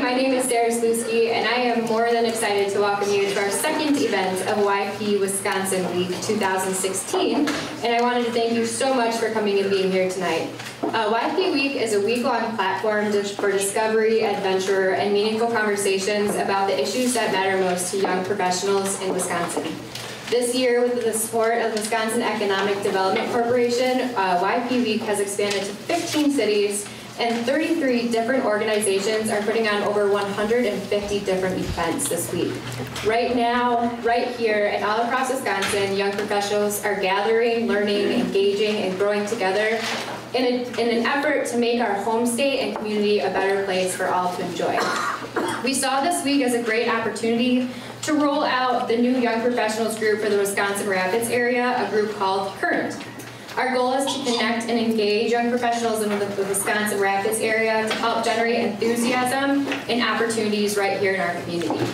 my name is Sarah Slutsky, and I am more than excited to welcome you to our second event of YP-Wisconsin Week 2016, and I wanted to thank you so much for coming and being here tonight. YP Week is a week-long platform for discovery, adventure, and meaningful conversations about the issues that matter most to young professionals in Wisconsin. This year, with the support of the Wisconsin Economic Development Corporation, YP Week has expanded to 15 cities, and 33 different organizations are putting on over 150 different events this week. Right now, right here, and all across Wisconsin, young professionals are gathering, learning, engaging, and growing together in an effort to make our home state and community a better place for all to enjoy. We saw this week as a great opportunity to roll out the new Young Professionals group for the Wisconsin Rapids area, a group called Current. Our goal is to connect and engage young professionals in the Wisconsin Rapids area to help generate enthusiasm and opportunities right here in our community.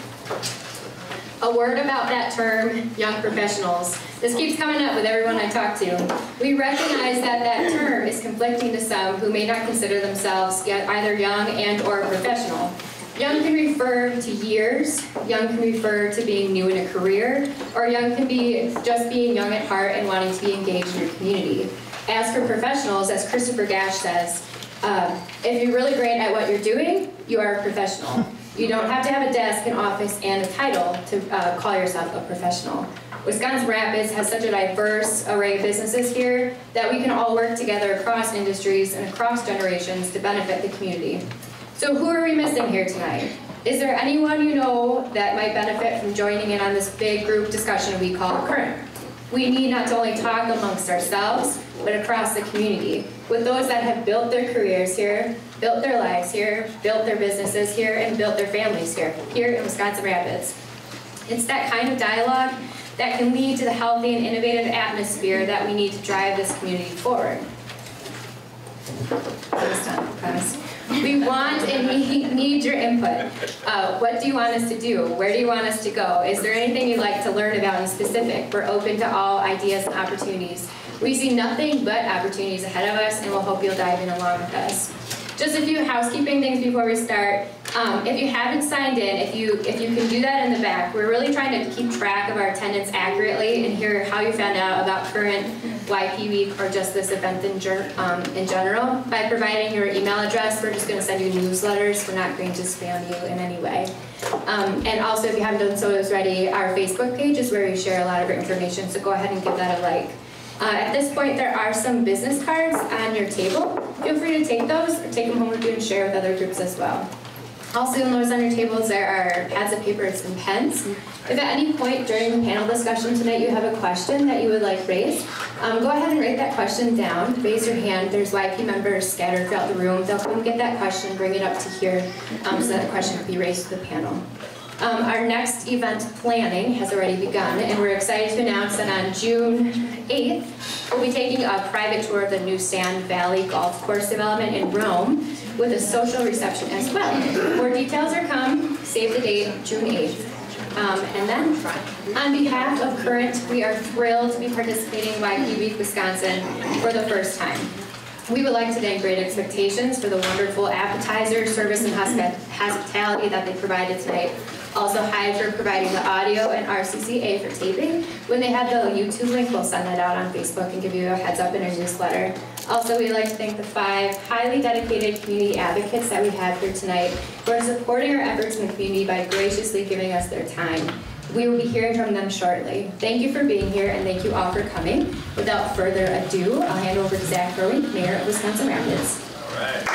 A word about that term, young professionals. This keeps coming up with everyone I talk to. We recognize that that term is conflicting to some who may not consider themselves yet either young and or professional. Young can refer to years, young can refer to being new in a career, or young can be just being young at heart and wanting to be engaged in your community. As for professionals, as Christopher Gash says, if you're really great at what you're doing, you are a professional. You don't have to have a desk, an office, and a title to call yourself a professional. Wisconsin Rapids has such a diverse array of businesses here that we can all work together across industries and across generations to benefit the community. So who are we missing here tonight? Is there anyone you know that might benefit from joining in on this big group discussion we call Current? We need not to only talk amongst ourselves, but across the community, with those that have built their careers here, built their lives here, built their businesses here, and built their families here in Wisconsin Rapids. It's that kind of dialogue that can lead to the healthy and innovative atmosphere that we need to drive this community forward. We want and need your input. What do you want us to do? Where do you want us to go? Is there anything you'd like to learn about in specific? We're open to all ideas and opportunities. We see nothing but opportunities ahead of us, and we'll hope you'll dive in along with us. Just a few housekeeping things before we start. If you haven't signed in, if you can do that in the back, we're really trying to keep track of our attendance accurately and hear how you found out about Current, YP Week, or just this event in general. By providing your email address, we're just going to send you newsletters. We're not going to spam you in any way. And also, if you haven't done so already, our Facebook page is where we share a lot of our information, so go ahead and give that a like. At this point, there are some business cards on your table. Feel free to take those or take them home with you and share with other groups as well. Also, you'll notice on your tables there are pads of paper and some pens. If at any point during the panel discussion tonight you have a question that you would like raised, go ahead and write that question down. Raise your hand. There's YP members scattered throughout the room. They'll come get that question, bring it up to here so that the question can be raised to the panel. Our next event planning has already begun, and we're excited to announce that on June 8th, we'll be taking a private tour of the new Sand Valley Golf Course development in Rome with a social reception as well. More details are coming. Save the date, June 8th. And then, on behalf of Current, we are thrilled to be participating in YP Week-Wisconsin for the first time. We would like to thank Great Expectations for the wonderful appetizer, service, and hospitality that they provided tonight. Also, Hyde for providing the audio, and RCCA for taping. When they have the YouTube link, we'll send that out on Facebook and give you a heads up in our newsletter. Also, we'd like to thank the 5 highly dedicated community advocates that we have here tonight who are supporting our efforts in the community by graciously giving us their time. We will be hearing from them shortly. Thank you for being here, and thank you all for coming. Without further ado, I'll hand over to Zach Vruwink, Mayor of Wisconsin Rapids. All right.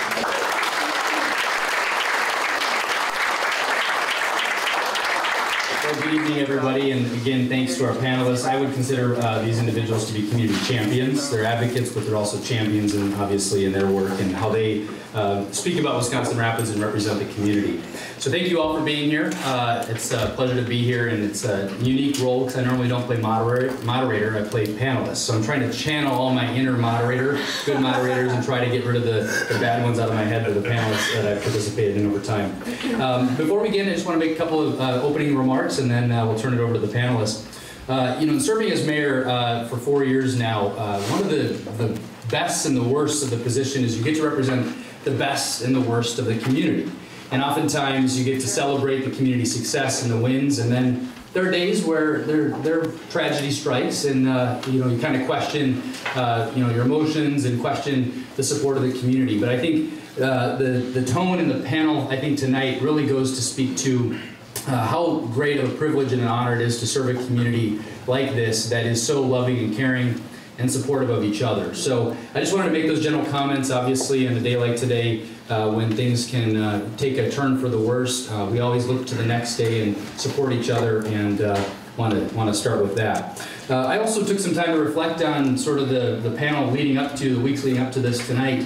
Well, good evening, everybody, and again, thanks to our panelists. I would consider these individuals to be community champions. They're advocates, but they're also champions, and obviously in their work and how they speak about Wisconsin Rapids and represent the community. So thank you all for being here. It's a pleasure to be here, and it's a unique role because I normally don't play moderator, I play panelist. So I'm trying to channel all my inner good moderators, and try to get rid of the bad ones out of my head for the panelists that I've participated in over time. Before we begin, I just want to make a couple of opening remarks, and then we'll turn it over to the panelists. Serving as mayor for 4 years now, one of the best and the worst of the position is you get to represent the best and the worst of the community. and oftentimes you get to celebrate the community success and the wins, and then there are days where their tragedy strikes, and you kind of question your emotions and question the support of the community. But I think the tone in the panel, I think tonight, really goes to speak to how great of a privilege and an honor it is to serve a community like this that is so loving and caring and supportive of each other. So I just wanted to make those general comments. Obviously, in a day like today, when things can take a turn for the worse, we always look to the next day and support each other, and want to start with that. I also took some time to reflect on sort of the panel leading up to, the weeks leading up to this tonight.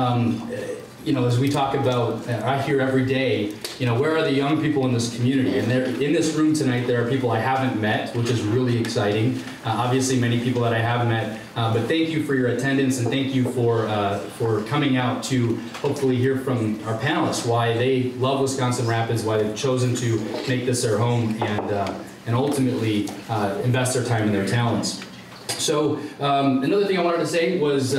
As we talk about, I hear every day, where are the young people in this community? And in this room tonight, there are people I haven't met, which is really exciting. Obviously, many people that I have met. But thank you for your attendance, and thank you for coming out to hopefully hear from our panelists why they love Wisconsin Rapids, why they've chosen to make this their home, and ultimately invest their time and their talents. So another thing I wanted to say was,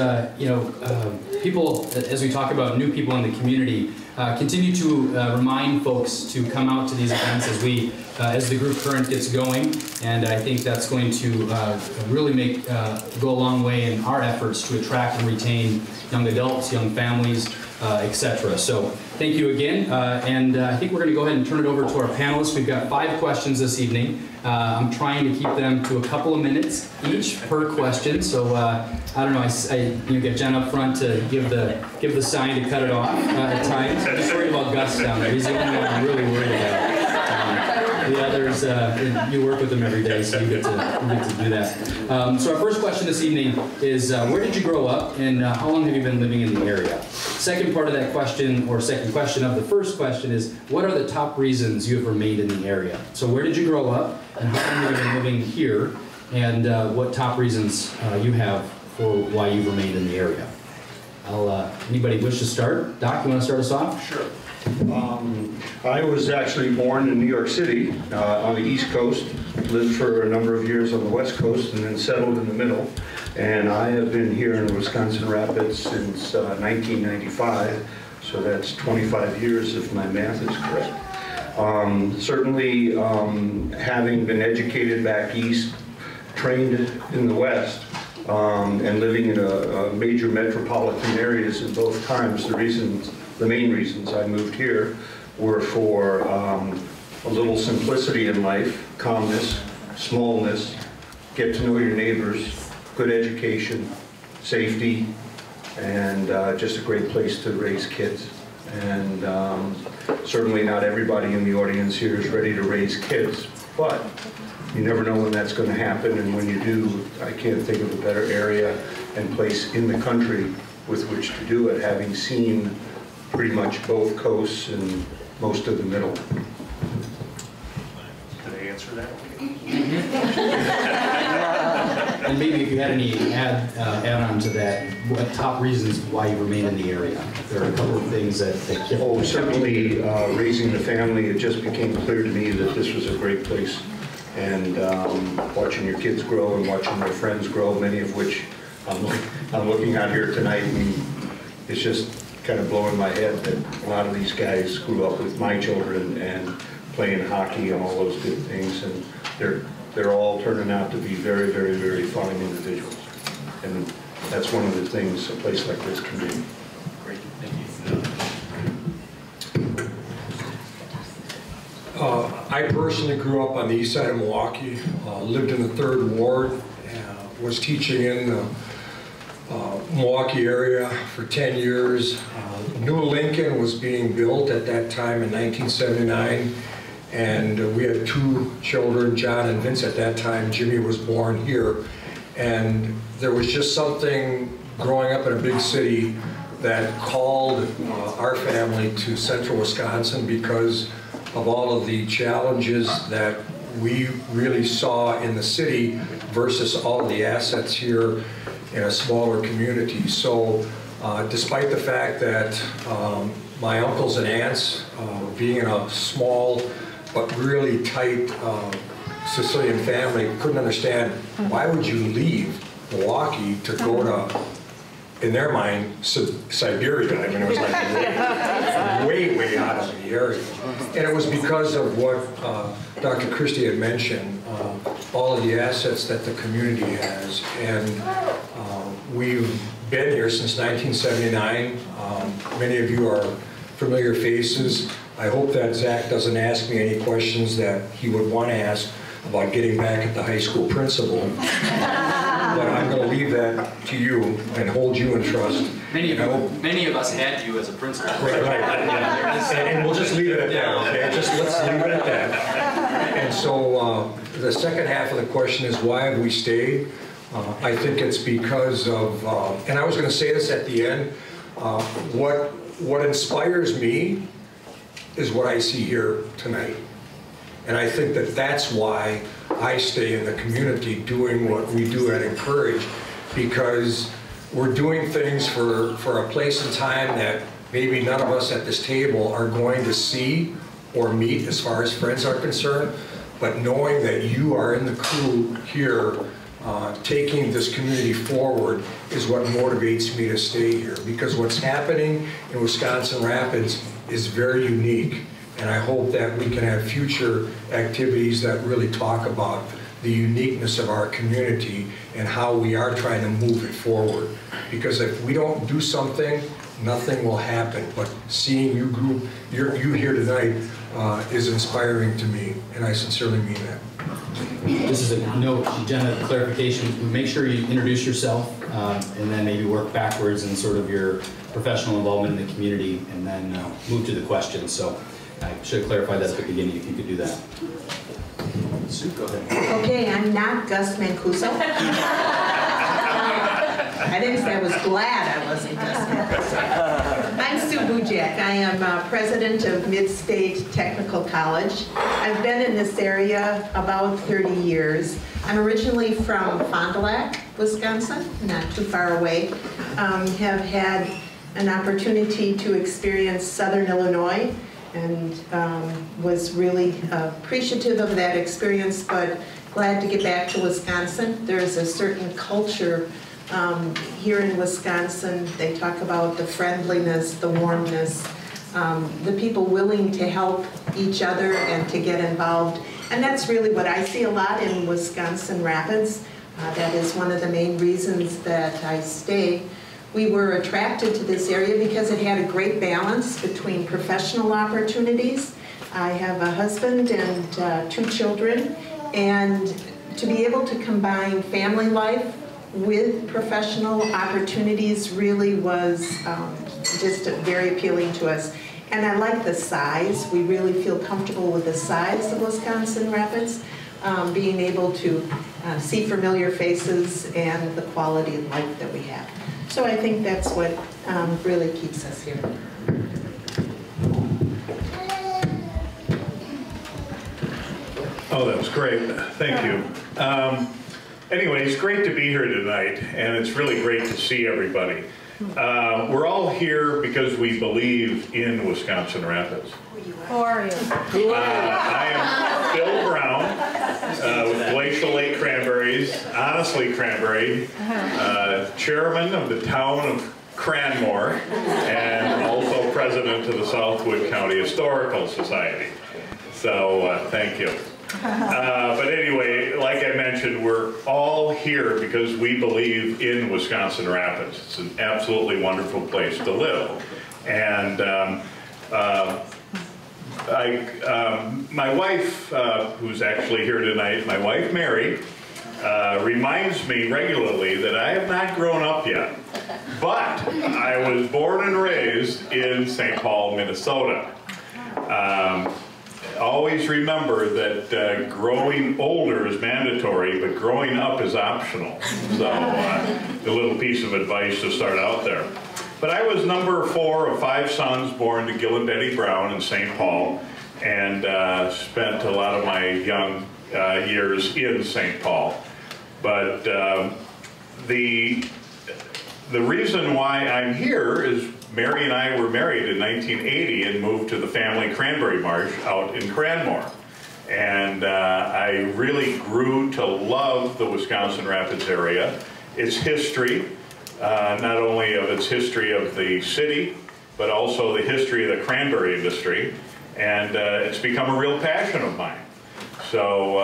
people, as we talk about new people in the community, continue to remind folks to come out to these events as the group current gets going, and I think that's going to really go a long way in our efforts to attract and retain young adults, young families, etc. So thank you again, and I think we're going to go ahead and turn it over to our panelists. We've got 5 questions this evening. I'm trying to keep them to a couple of minutes each per question. So I don't know. I get Jen up front to give the sign to cut it off at times. I'm just worried about Gus down there. He's the only one I'm really worried about. The others, you work with them every day, so you get to do that. So our first question this evening is, where did you grow up, and how long have you been living in the area? Second part of that question, or second question of the first question, is what are the top reasons you have remained in the area? So where did you grow up, and how long have you been living here, and what top reasons you have for why you've remained in the area? Anybody wish to start? Doc, you want to start us off? Sure. I was actually born in New York City on the East Coast, lived for a number of years on the West Coast, and then settled in the middle. And I have been here in Wisconsin Rapids since 1995, so that's 25 years if my math is correct. Certainly, having been educated back east, trained in the West, and living in a major metropolitan areas in both times, the main reasons I moved here were for a little simplicity in life, calmness, smallness, get to know your neighbors, good education, safety, and just a great place to raise kids. And certainly not everybody in the audience here is ready to raise kids, but you never know when that's going to happen, and when you do, I can't think of a better area and place in the country with which to do it, having seen pretty much both coasts and most of the middle. Did I answer that? And maybe if you had any add-on to that, what top reasons why you remain in the area? There are a couple of things that Oh, certainly raising the family, it just became clear to me that this was a great place. And watching your kids grow and watching their friends grow, many of which I'm looking out here tonight, and it's just kind of blowing my head that a lot of these guys grew up with my children and playing hockey and all those good things, and they're all turning out to be very, very, very fine individuals. And that's one of the things a place like this can do. Great, thank you. I personally grew up on the east side of Milwaukee, lived in the 3rd Ward, was teaching in the Milwaukee area for 10 years. New Lincoln was being built at that time in 1979, and we had 2 children, John and Vince at that time. Jimmy was born here, and there was just something growing up in a big city that called our family to central Wisconsin because of all of the challenges that we really saw in the city versus all of the assets here in a smaller community. So despite the fact that my uncles and aunts, being in a small but really tight Sicilian family, couldn't understand why would you leave Milwaukee to go to in their mind, Siberia. I mean, it was like way out of the area. And it was because of what Dr. Christie had mentioned, all of the assets that the community has. And we've been here since 1979. Many of you are familiar faces. I hope that Zach doesn't ask me any questions that he would want to ask about getting back at the high school principal. But I'm going to leave that to you and hold you in trust. Many of us had you as a principal. Right. And we'll just leave it at that, okay? Let's leave it at that. And so the second half of the question is, why have we stayed? I think it's because of, and I was going to say this at the end, what inspires me is what I see here tonight. And I think that that's why I stay in the community doing what we do at Encourage, because we're doing things for a place and time that maybe none of us at this table are going to see or meet as far as friends are concerned, but knowing that you are in the crew here taking this community forward is what motivates me to stay here, because what's happening in Wisconsin Rapids is very unique. And I hope that we can have future activities that really talk about the uniqueness of our community and how we are trying to move it forward. Because if we don't do something, nothing will happen. But seeing you here tonight is inspiring to me, and I sincerely mean that. Just as a note, Jenna, clarification, make sure you introduce yourself and then maybe work backwards in sort of your professional involvement in the community and then move to the questions. So I should have clarified that at the beginning, if you could do that. Sue, go ahead. Okay, I'm not Gus Mancuso. I didn't say I was glad I wasn't Gus Mancuso. I'm Sue Bujak. I am president of Mid-State Technical College. I've been in this area about 30 years. I'm originally from Fond du Lac, Wisconsin, not too far away. Have had an opportunity to experience Southern Illinois, and was really appreciative of that experience, but glad to get back to Wisconsin. There's a certain culture here in Wisconsin. They talk about the friendliness, the warmness, the people willing to help each other and to get involved. And that's really what I see a lot in Wisconsin Rapids. That is one of the main reasons that I stay. We were attracted to this area because it had a great balance between professional opportunities. I have a husband and 2 children, and to be able to combine family life with professional opportunities really was just very appealing to us. And I like the size. We really feel comfortable with the size of Wisconsin Rapids, being able to see familiar faces and the quality of life that we have. So I think that's what really keeps us here. Oh, that was great. Thank you. Anyway, it's great to be here tonight, and it's really great to see everybody. We're all here because we believe in Wisconsin Rapids. Who are you? I am Bill Brown with Glacial Lake Cranberries, Honestly Cranberry, chairman of the town of Cranmore, and also president of the Southwood County Historical Society. So thank you. But anyway, like I mentioned, we're all here because we believe in Wisconsin Rapids. It's an absolutely wonderful place to live. And my wife, who's actually here tonight, my wife Mary, reminds me regularly that I have not grown up yet. But I was born and raised in St. Paul, Minnesota. Always remember that growing older is mandatory, but growing up is optional. So a little piece of advice to start out there. But I was number 4 of 5 sons born to Gil and Betty Brown in St. Paul, and spent a lot of my young years in St. Paul. But the reason why I'm here is Mary and I were married in 1980 and moved to the family cranberry marsh out in Cranmore. And I really grew to love the Wisconsin Rapids area, its history, not only of its history of the city, but also the history of the cranberry industry, and it's become a real passion of mine. So,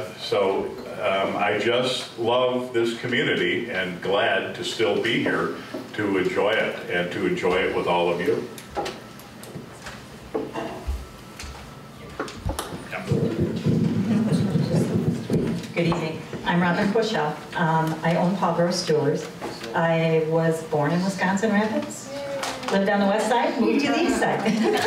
I just love this community and glad to still be here to enjoy it and to enjoy it with all of you. Good evening. I'm Robin Bushell. I own Paul Gross Jewelers. I was born in Wisconsin Rapids, lived on the west side, moved to the east side.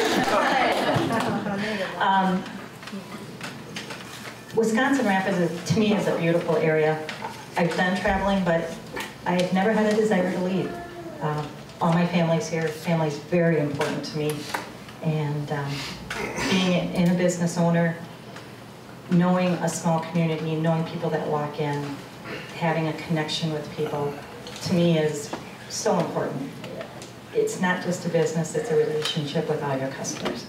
Wisconsin Rapids, to me, is a beautiful area. I've done traveling, but I've never had a desire to leave. All my family's here. Family's very important to me. And being in a business owner, knowing a small community, knowing people that walk in, having a connection with people, to me is so important. It's not just a business, it's a relationship with all your customers.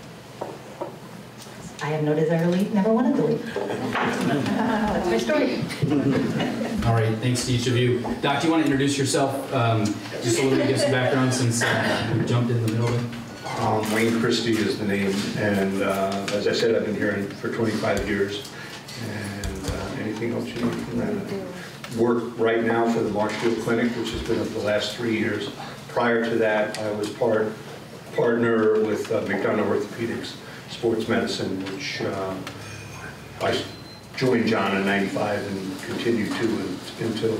I have no desire to leave, never wanted to leave. That's my story. All right, thanks to each of you. Doc, do you want to introduce yourself? Just a little bit, give some background since we jumped in the middle of it. Wayne Christie is the name, and as I said, I've been here for 25 years. And anything else you need from that? Work right now for the Marshfield Clinic, which has been for the last 3 years. Prior to that, I was partner with McDonough Orthopedics Sports Medicine, which I joined John in '95 and continued to until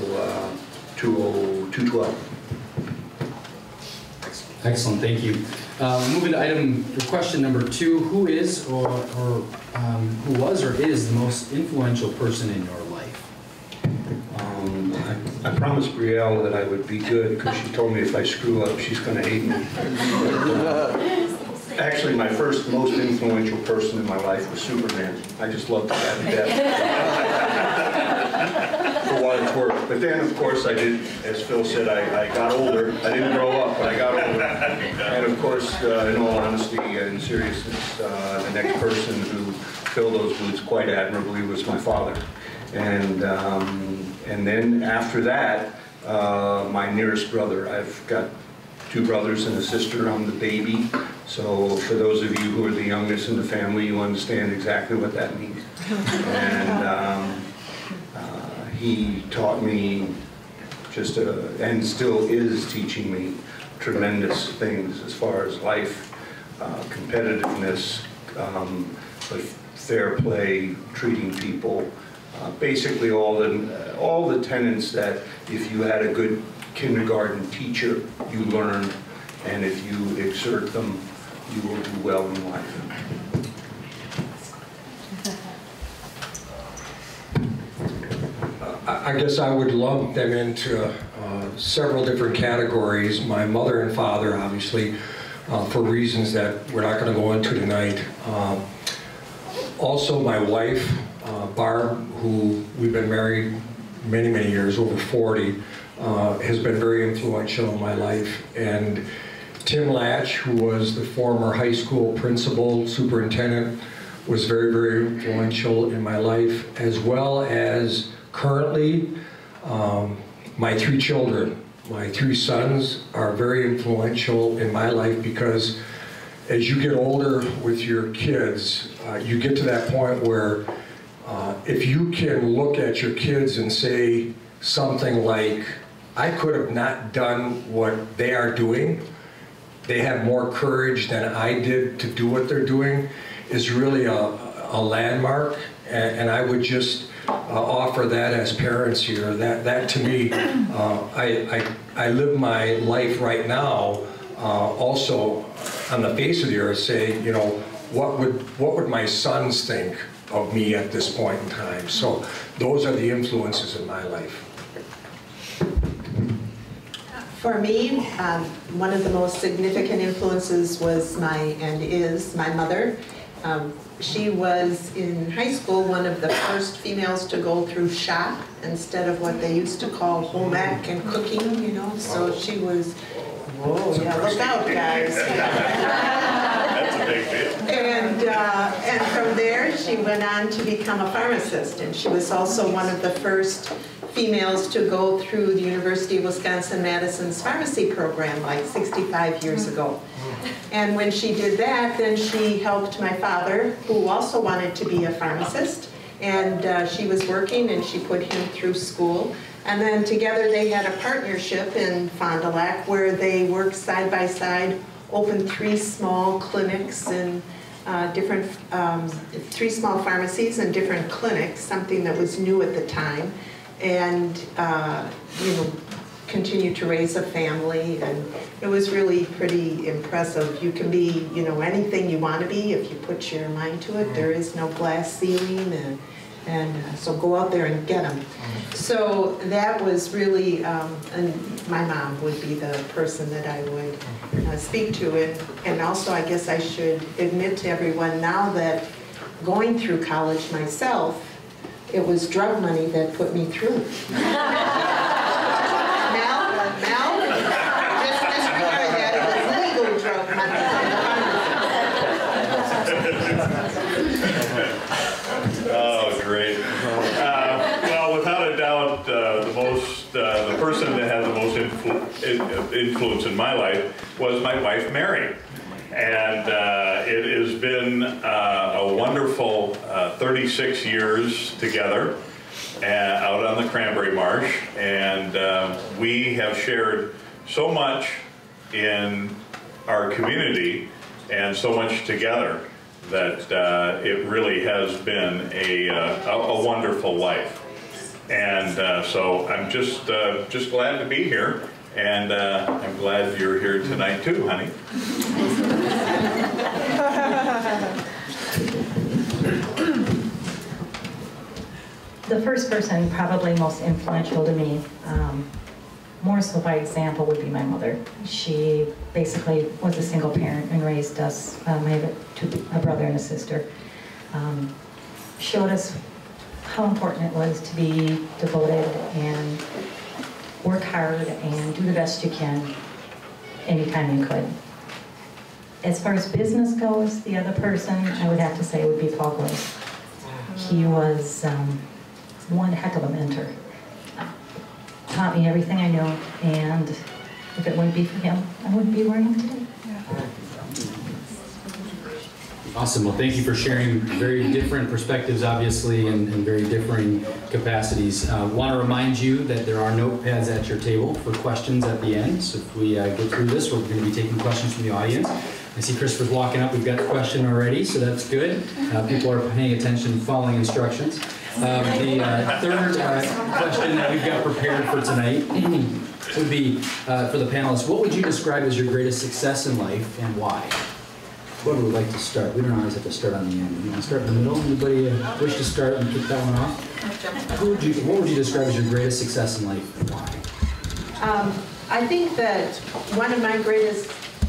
2012. Excellent, thank you. Moving to question number 2, who is or who was or is the most influential person in your life? I promised Brielle that I would be good because she told me if I screw up, she's going to hate me. But, actually, my first most influential person in my life was Superman. I just loved the guy to death. For what it's worth. But then, of course, I did, as Phil said, I got older. I didn't grow up, but I got older. And of course, in all honesty and seriousness, the next person who filled those boots quite admirably was my father. And then after that, my nearest brother. I've got 2 brothers and a sister. I'm the baby. So for those of you who are the youngest in the family, you understand exactly what that means. And he taught me and still is teaching me tremendous things as far as life, competitiveness, but fair play, treating people, basically all the tenets that if you had a good kindergarten teacher, you learn, and if you exert them, you will do well in life. I guess I would lump them into several different categories. My mother and father, obviously, for reasons that we're not going to go into tonight. Also my wife, Barb, who we've been married many, many years, over 40, has been very influential in my life. And Tim Latch, who was the former high school principal, superintendent, was very, very influential in my life, as well as currently my 3 children. My 3 sons are very influential in my life because as you get older with your kids, you get to that point where if you can look at your kids and say something like, I could have not done what they are doing, they have more courage than I did to do what they're doing, is really a landmark. And I would just offer that as parents here. That to me, I live my life right now also on the face of the earth saying, you know, what would my sons think of me at this point in time? So those are the influences in my life. For me, one of the most significant influences was is my mother. She was in high school one of the first females to go through shop instead of what they used to call home ec and cooking, you know. So she was, whoa, yeah, look out, guys. That's a big deal. And from there, she went on to become a pharmacist, and she was also one of the first females to go through the University of Wisconsin-Madison's pharmacy program like 65 years ago. And when she did that, then she helped my father, who also wanted to be a pharmacist, and she was working and she put him through school. And then together they had a partnership in Fond du Lac where they worked side by side, opened 3 small clinics and different, 3 small pharmacies and different clinics, something that was new at the time, and you know, continued to raise a family, and it was really pretty impressive. You can be, you know, anything you want to be if you put your mind to it. There is no glass ceiling, and so go out there and get them. So that was really, and my mom would be the person that I would speak to it. And also I guess I should admit to everyone now that going through college myself, it was drug money that put me through. Oh, great. Well, without a doubt, the person that had the most influence in my life was my wife, Mary. And it has been a wonderful 36 years together out on the Cranberry Marsh. And we have shared so much in our community and so much together that it really has been a wonderful life. And so I'm just glad to be here, and I'm glad you're here tonight too, honey. The first person probably most influential to me, more so by example, would be my mother. She basically was a single parent and raised us. I have a brother and a sister. Showed us how important it was to be devoted and work hard and do the best you can anytime you could. As far as business goes, the other person I would have to say would be Paul Gross. He was one heck of a mentor. Taught me everything I know, and if it wouldn't be for him, I wouldn't be where I am today. Awesome. Well, thank you for sharing very different perspectives, obviously, and very differing capacities. Want to remind you that there are notepads at your table for questions at the end. So if we get through this, we're going to be taking questions from the audience. I see Christopher's walking up. We've got a question already, so that's good. People are paying attention, following instructions. The third question that we've got prepared for tonight would be for the panelists. What would you describe as your greatest success in life, and why? Whoever would like to start. We don't always have to start on the end. You want to start in the middle? Anybody wish to start and kick that one off? What would you describe as your greatest success in life, and why? I think that one of my greatest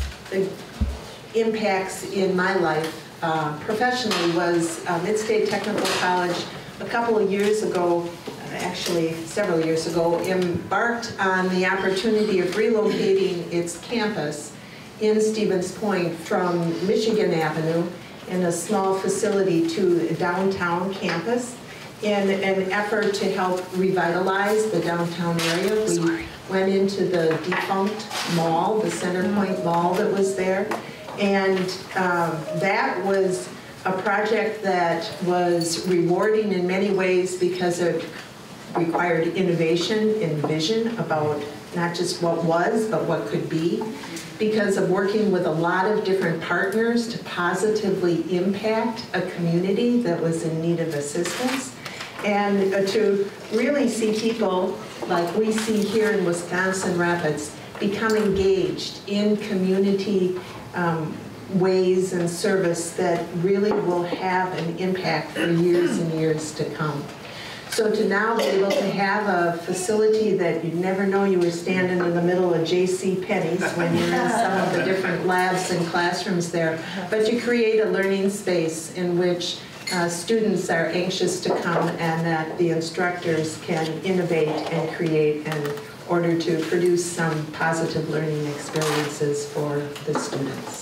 impacts in my life professionally was Mid-State Technical College a couple of years ago, actually several years ago, embarked on the opportunity of relocating its campus in Stevens Point from Michigan Avenue in a small facility to a downtown campus in an effort to help revitalize the downtown area. We went into the defunct mall, the Center Point Mall that was there, and that was a project that was rewarding in many ways because it required innovation and vision about not just what was, but what could be, because of working with a lot of different partners to positively impact a community that was in need of assistance, and to really see people like we see here in Wisconsin Rapids become engaged in community ways and service that really will have an impact for years and years to come. So to now be able to have a facility that you'd never know you were standing in the middle of J.C. Penney's when you're in some of the different labs and classrooms there, but to create a learning space in which students are anxious to come and that the instructors can innovate and create in order to produce some positive learning experiences for the students.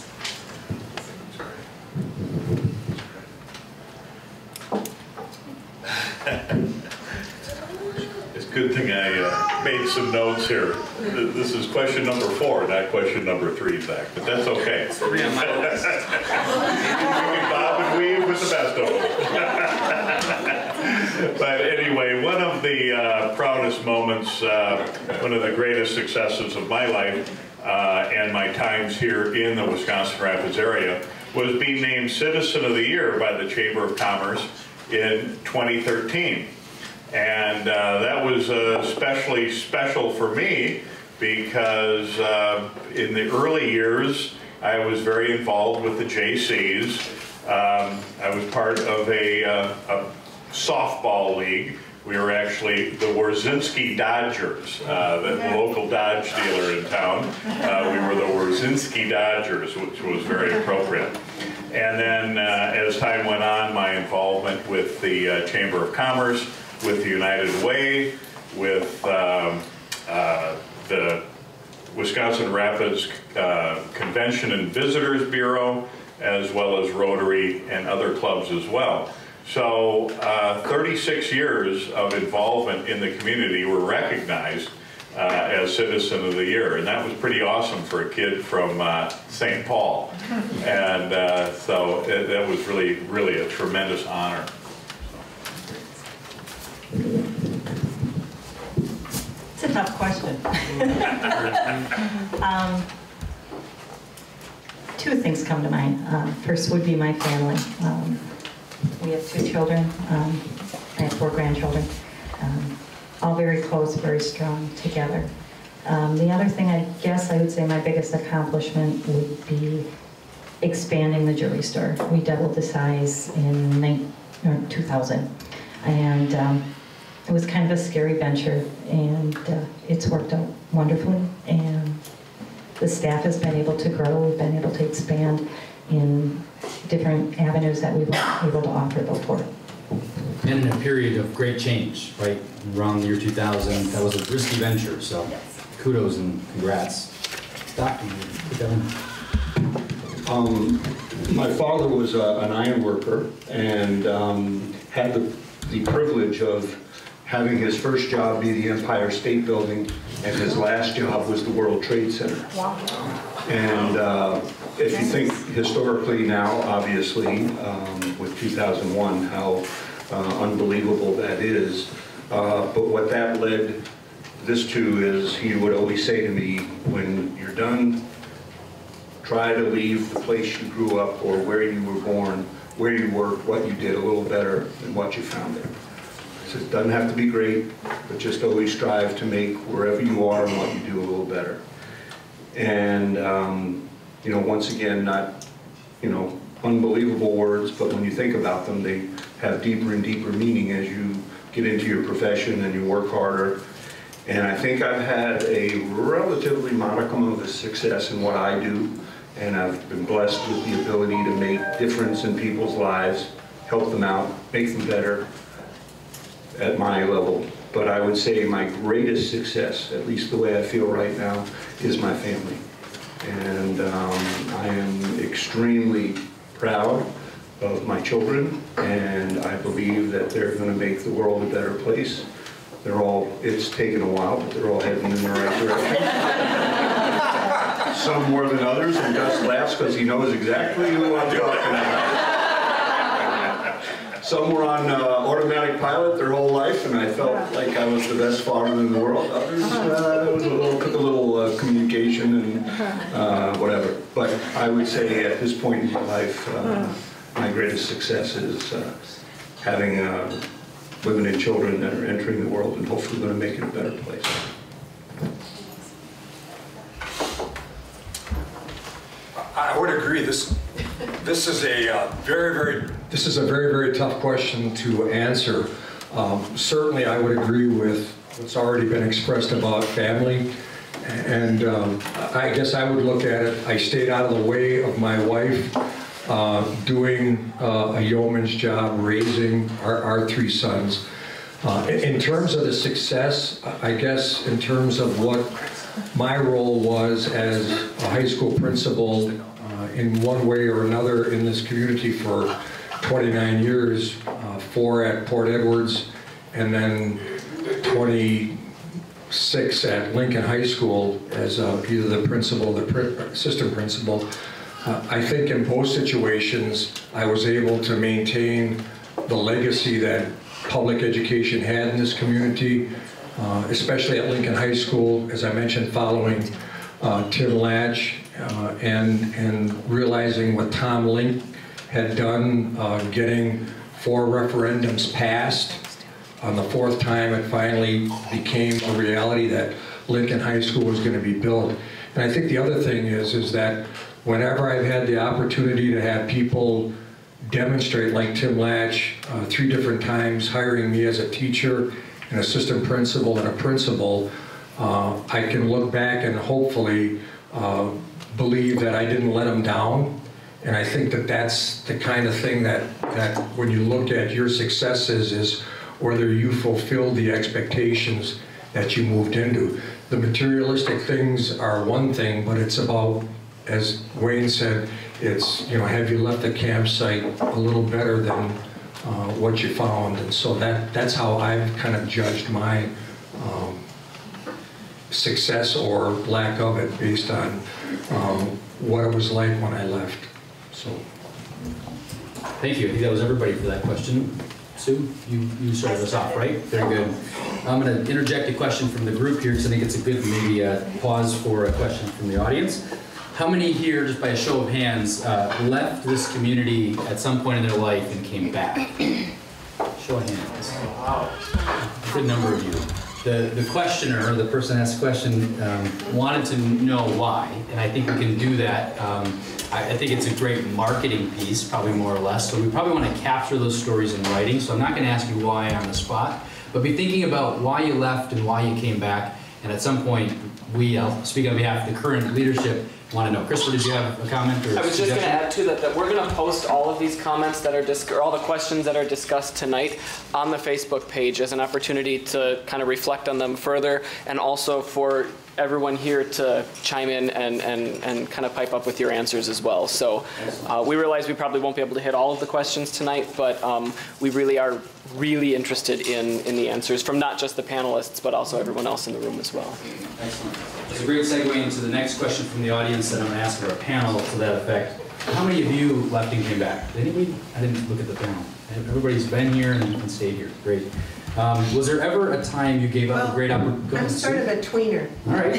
Good thing I made some notes here. This is question number 4, not question number 3, Zach, but that's okay. We can bob and weave with the best of them. But anyway, one of the proudest moments, one of the greatest successes of my life and my times here in the Wisconsin Rapids area was being named Citizen of the Year by the Chamber of Commerce in 2013. And that was especially special for me because in the early years, I was very involved with the JCs. I was part of a softball league. We were actually the Wierzinski Dodgers, the local Dodge dealer in town. We were the Wierzinski Dodgers, which was very appropriate. And then as time went on, my involvement with the Chamber of Commerce, with the United Way, with the Wisconsin Rapids Convention and Visitors Bureau, as well as Rotary and other clubs as well. So 36 years of involvement in the community were recognized as Citizen of the Year, and that was pretty awesome for a kid from St. Paul. And so that was really, really a tremendous honor. It's a tough question. Two things come to mind. First would be my family. We have 2 children. I have 4 grandchildren. All very close, very strong together. The other thing, I guess I would say my biggest accomplishment would be expanding the jewelry store. We doubled the size in 2000. And it was kind of a scary venture, and it's worked out wonderfully. And the staff has been able to grow. We've been able to expand in different avenues that we weren't able to offer before. And in a period of great change, right? Around the year 2000, that was a risky venture, so kudos and congrats. Doc, can you put that in? My father was an iron worker and had the privilege of having his first job be the Empire State Building, and his last job was the World Trade Center. Wow. And if you think historically now, obviously, with 2001, how unbelievable that is. But what that led this to is he would always say to me, when you're done, try to leave the place you grew up or where you were born, where you worked, what you did a little better than what you found there. So it doesn't have to be great, but just always strive to make wherever you are and what you do a little better. And, you know, once again, not, you know, unbelievable words, but when you think about them, they have deeper and deeper meaning as you get into your profession and you work harder. And I think I've had a relatively modicum of a success in what I do, and I've been blessed with the ability to make difference in people's lives, help them out, make them better at my level. But I would say my greatest success, at least the way I feel right now, is my family. And I am extremely proud of my children, and I believe that they're going to make the world a better place. They're all, it's taken a while, but they're all heading in the right direction. Some more than others, and Gus laughs because he knows exactly who I'm talking about. Some were on automatic pilot their whole life, and I felt like I was the best father in the world. Others, it took a little communication and whatever. But I would say at this point in my life, my greatest success is having women and children that are entering the world and hopefully going to make it a better place. I would agree. This is a very tough question to answer. Certainly, I would agree with what's already been expressed about family, and I guess I would look at it. I stayed out of the way of my wife doing a yeoman's job raising our 3 sons. In terms of the success, I guess in terms of what my role was as a high school principal in one way or another in this community for 29 years, 4 at Port Edwards, and then 26 at Lincoln High School as either the principal or the assistant principal. I think in both situations, I was able to maintain the legacy that public education had in this community, especially at Lincoln High School, as I mentioned, following Tim Latch and realizing what Tom Link had done, getting 4 referendums passed. On the 4th time, it finally became a reality that Lincoln High School was going to be built. And I think the other thing is that whenever I've had the opportunity to have people demonstrate, like Tim Latch, 3 different times hiring me as a teacher, an assistant principal, and a principal, I can look back and hopefully believe that I didn't let them down. And I think that that's the kind of thing that when you look at your successes is whether you fulfilled the expectations that you moved into. The materialistic things are one thing, but it's about, as Wayne said, it's, you know, have you left the campsite a little better than what you found? And so that's how I've kind of judged my success or lack of it based on what it was like when I left. So. Thank you. I think that was everybody for that question. Sue, you started us off, right? Very good. I'm going to interject a question from the group here because I think it's a good maybe pause for a question from the audience. How many here, just by a show of hands, left this community at some point in their life and came back? Show of hands. Wow. A good number of you. The questioner, the person asked the question, wanted to know why, and I think we can do that. I think it's a great marketing piece, probably more or less, so we probably want to capture those stories in writing, so I'm not going to ask you why on the spot, but be thinking about why you left and why you came back, and at some point, we, speaking on behalf of the current leadership, want to know. Crystal, did you have a comment? Or I was just going to add to that we're going to post all of these comments that are or all the questions that are discussed tonight on the Facebook page as an opportunity to kind of reflect on them further, and also for everyone here to chime in and kind of pipe up with your answers as well. So we realize we probably won't be able to hit all of the questions tonight, but we really are really interested in the answers from not just the panelists, but also everyone else in the room as well. Excellent. It's a great segue into the next question from the audience that I'm going to ask for a panel to that effect. How many of you left and came back? Did anybody? I didn't look at the panel. Everybody's been here and stayed here. Great. Was there ever a time you gave up a great opportunity? I'm sort of a tweener. All right.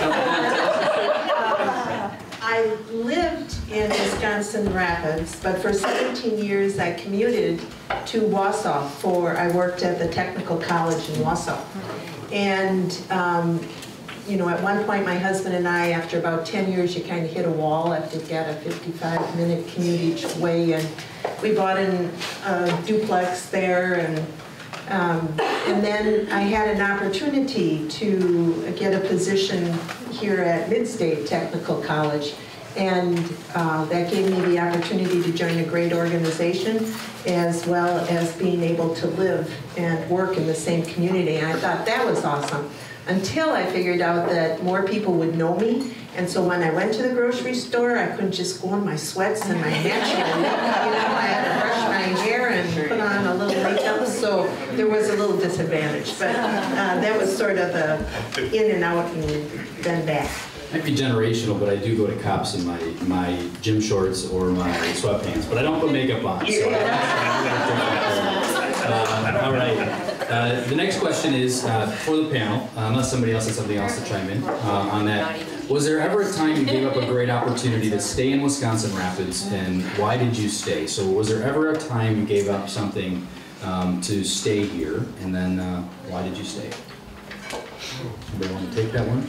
I lived in Wisconsin Rapids, but for 17 years I commuted to Wausau I worked at the technical college in Wausau. And you know, at one point my husband and I, after about 10 years, you kind of hit a wall after you get a 55-minute commute each way, and we bought a duplex there, and then I had an opportunity to get a position here at Midstate Technical College, and that gave me the opportunity to join a great organization as well as being able to live and work in the same community. And I thought that was awesome until I figured out that more people would know me. And so when I went to the grocery store, I couldn't just go in my sweats and my natural look. You know, I had to brush my hair and put on a little makeup, so there was a little disadvantage. But that was sort of the in and out and then back. Might be generational, but I do go to cops in my gym shorts or my sweatpants, but I don't put makeup on. So all right. The next question is for the panel, unless somebody else has something else to chime in on that. Was there ever a time you gave up a great opportunity to stay in Wisconsin Rapids, and why did you stay? So was there ever a time you gave up something to stay here, and then why did you stay? Anybody want to take that one?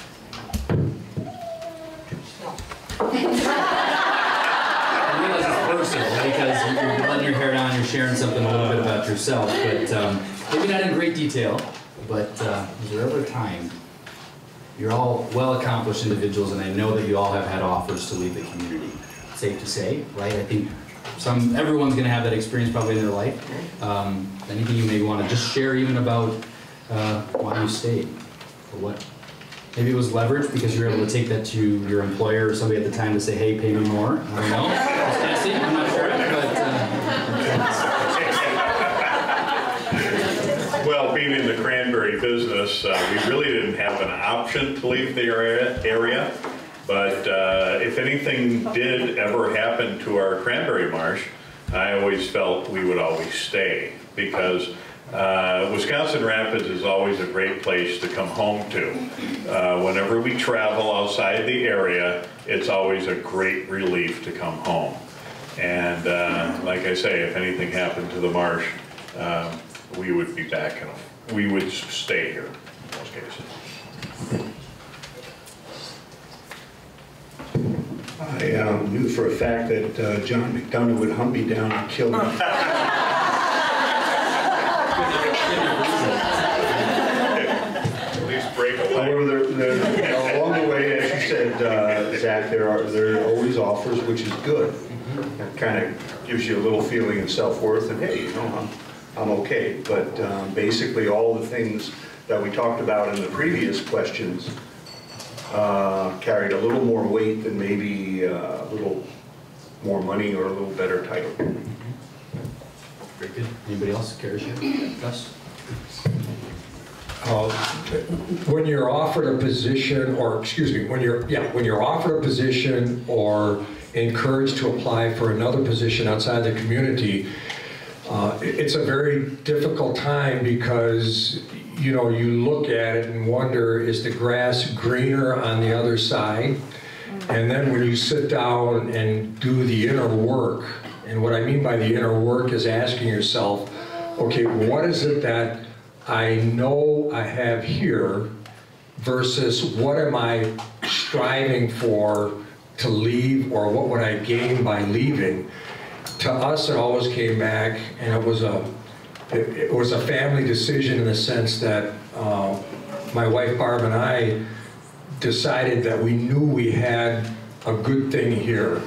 I realize it's personal because you're letting your hair down, you're sharing something a little bit about yourself, but maybe not in great detail, but is there ever a time? You're all well-accomplished individuals, and I know that you all have had offers to leave the community. Safe to say, right? I think everyone's going to have that experience probably in their life. Anything you may want to just share even about why you stayed, or what? Maybe it was leverage because you were able to take that to your employer or somebody at the time to say, hey, pay me more. I don't know. Just guessing, I'm not sure. But, well, being in the cranberry business, we really didn't have an option to leave the area. But if anything did ever happen to our cranberry marsh, I always felt we would always stay, because Wisconsin Rapids is always a great place to come home to. Whenever we travel outside the area, it's always a great relief to come home. And like I say, if anything happened to the marsh, we would be back and we would stay here in most cases. I knew for a fact that John McDonough would hunt me down and kill me. Please break a leg. However, along the way, as you said, Zach, there are always offers, which is good. It kind of gives you a little feeling of self-worth, and hey, you know, I'm okay. But basically, all the things that we talked about in the previous questions carried a little more weight than maybe a little more money or a little better title. Very good. Anybody else care to share? Gus? When you're offered a position, or excuse me, when you're offered a position or encouraged to apply for another position outside the community, it's a very difficult time, because you know, you look at it and wonder, is the grass greener on the other side? And then when you sit down and do the inner work, and what I mean by the inner work is asking yourself, okay, what is it that I know I have here versus what am I striving for to leave, or what would I gain by leaving? To us, it always came back, and it was a family decision in the sense that my wife Barb and I decided that we knew we had a good thing here,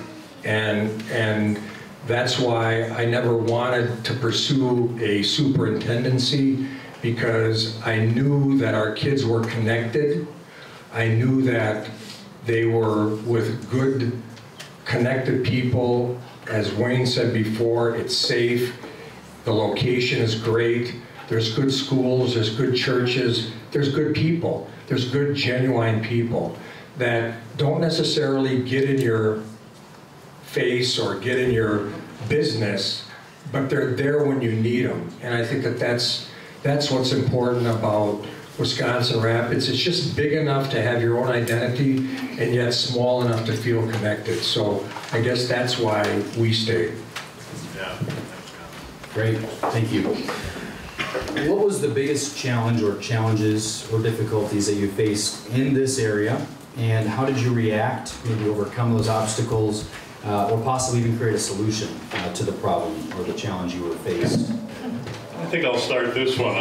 and that's why I never wanted to pursue a superintendency, because I knew that our kids were connected. I knew that they were with good, connected people. As Wayne said before, it's safe. The location is great. There's good schools, there's good churches, there's good people. There's good, genuine people that don't necessarily get in your face or get in your business, but they're there when you need them. And I think that that's what's important about Wisconsin Rapids. It's just big enough to have your own identity, and yet small enough to feel connected. So I guess that's why we stayed. Yeah. Great, thank you. What was the biggest challenge or challenges or difficulties that you faced in this area, and how did you react, maybe overcome those obstacles, or possibly even create a solution to the problem or the challenge you were faced? I think I'll start this one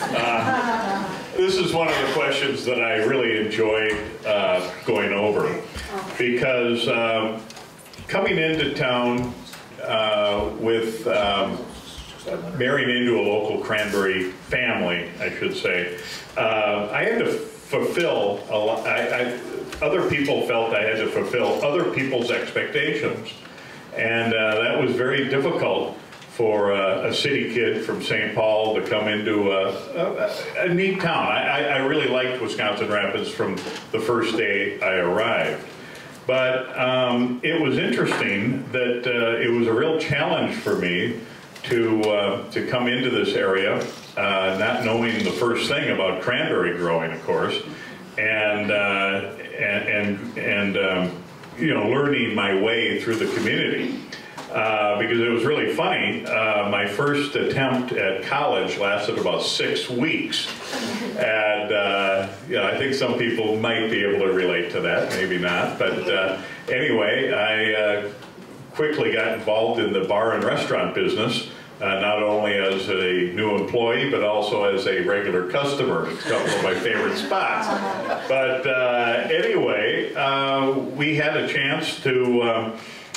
off. This is one of the questions that I really enjoyed going over, because coming into town with marrying into a local cranberry family, I should say, I had to fulfill a lot. Other people felt I had to fulfill other people's expectations, and that was very difficult for a city kid from St. Paul to come into a neat town. I really liked Wisconsin Rapids from the first day I arrived. But it was interesting that it was a real challenge for me to come into this area, not knowing the first thing about cranberry growing, of course, and you know, learning my way through the community. Because it was really funny. My first attempt at college lasted about 6 weeks, and you know, I think some people might be able to relate to that, maybe not. But anyway, I quickly got involved in the bar and restaurant business, not only as a new employee, but also as a regular customer. It's a couple of my favorite spots. But anyway, we had a chance to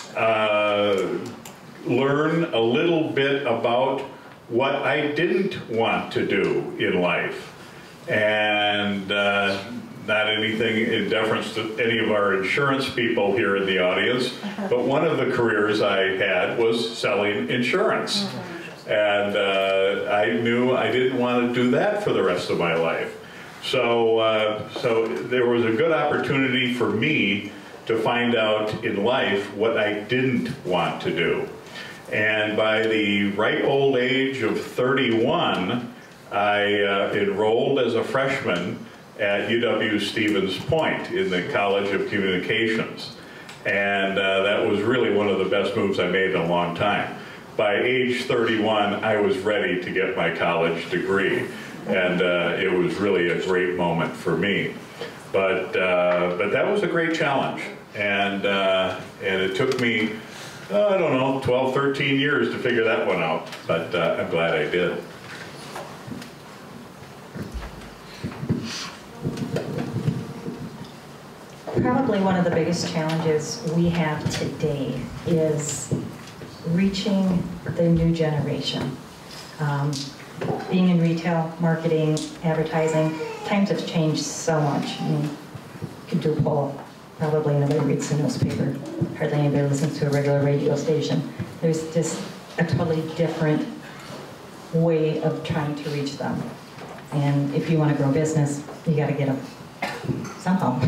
learn a little bit about what I didn't want to do in life, and not anything in deference to any of our insurance people here in the audience, but one of the careers I had was selling insurance. And I knew I didn't want to do that for the rest of my life. So, so there was a good opportunity for me to find out in life what I didn't want to do. And by the ripe old age of 31, I enrolled as a freshman at UW-Stevens Point in the College of Communications. And that was really one of the best moves I made in a long time. By age 31, I was ready to get my college degree. And it was really a great moment for me. But that was a great challenge. And it took me, I don't know, 12, 13 years to figure that one out. But I'm glad I did. Probably one of the biggest challenges we have today is reaching the new generation. Being in retail, marketing, advertising, times have changed so much. I mean, you could do a poll, probably nobody reads the newspaper, hardly anybody listens to a regular radio station. There's just a totally different way of trying to reach them. And if you want to grow business, you got to get them somehow.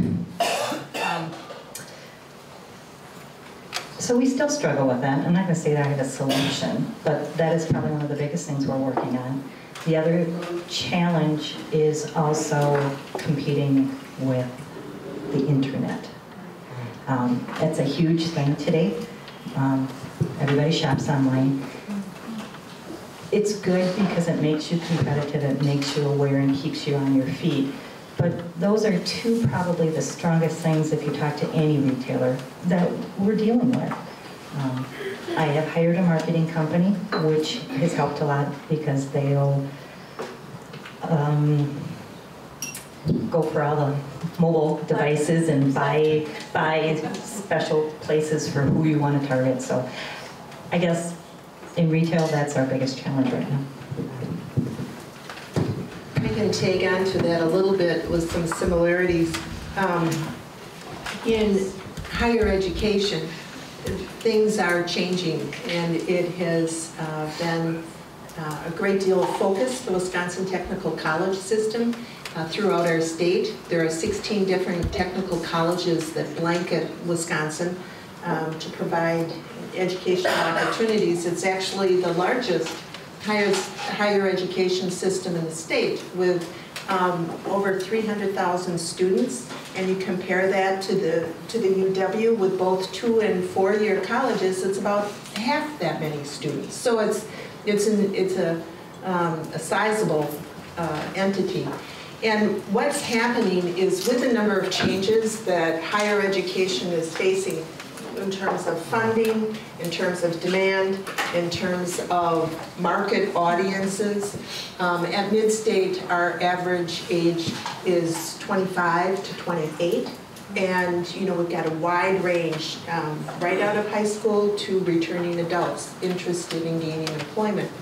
So we still struggle with that. I'm not going to say that I have a solution, but that is probably one of the biggest things we're working on. The other challenge is also competing with the internet. It's a huge thing today. Everybody shops online. It's good because it makes you competitive, it makes you aware and keeps you on your feet. But those are two probably the strongest things if you talk to any retailer that we're dealing with. I have hired a marketing company, which has helped a lot because they'll go for all the mobile devices and buy special places for who you want to target. So I guess in retail, that's our biggest challenge right now. I can take on to that a little bit with some similarities. In higher education, things are changing, and it has been a great deal of focus, the Wisconsin Technical College system, throughout our state. There are 16 different technical colleges that blanket Wisconsin to provide educational opportunities. It's actually the largest higher education system in the state with over 300,000 students, and you compare that to the UW with both 2- and 4-year colleges, it's about half that many students. So it's a sizable entity. And what's happening is with the number of changes that higher education is facing in terms of funding, in terms of demand, in terms of market audiences. At Mid-State, our average age is 25 to 28. And we've got a wide range, right out of high school to returning adults interested in gaining employment.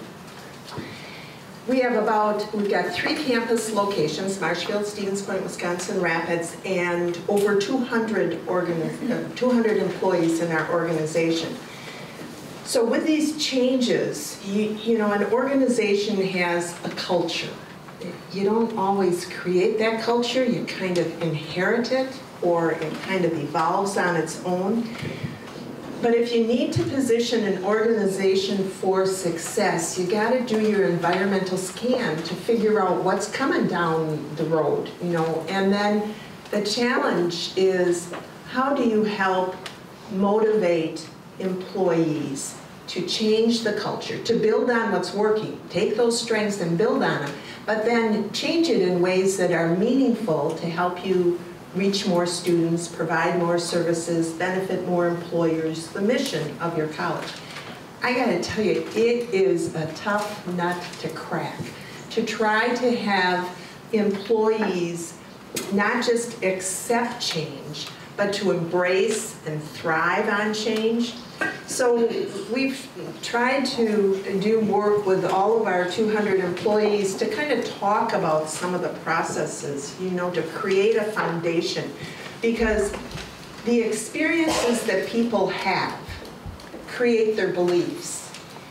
We've got 3 campus locations, Marshfield, Stevens Point, Wisconsin, Rapids, and over 200 employees in our organization. So with these changes, an organization has a culture. You don't always create that culture, you kind of inherit it, or it kind of evolves on its own. But if you need to position an organization for success, you got to do your environmental scan to figure out what's coming down the road, And then the challenge is, how do you help motivate employees to change the culture, to build on what's working, take those strengths and build on them, but then change it in ways that are meaningful to help you reach more students, provide more services, benefit more employers, the mission of your college. I gotta tell you, it is a tough nut to crack, to try to have employees not just accept change, but to embrace and thrive on change. So we've tried to do work with all of our 200 employees to kind of talk about some of the processes, to create a foundation. Because the experiences that people have create their beliefs.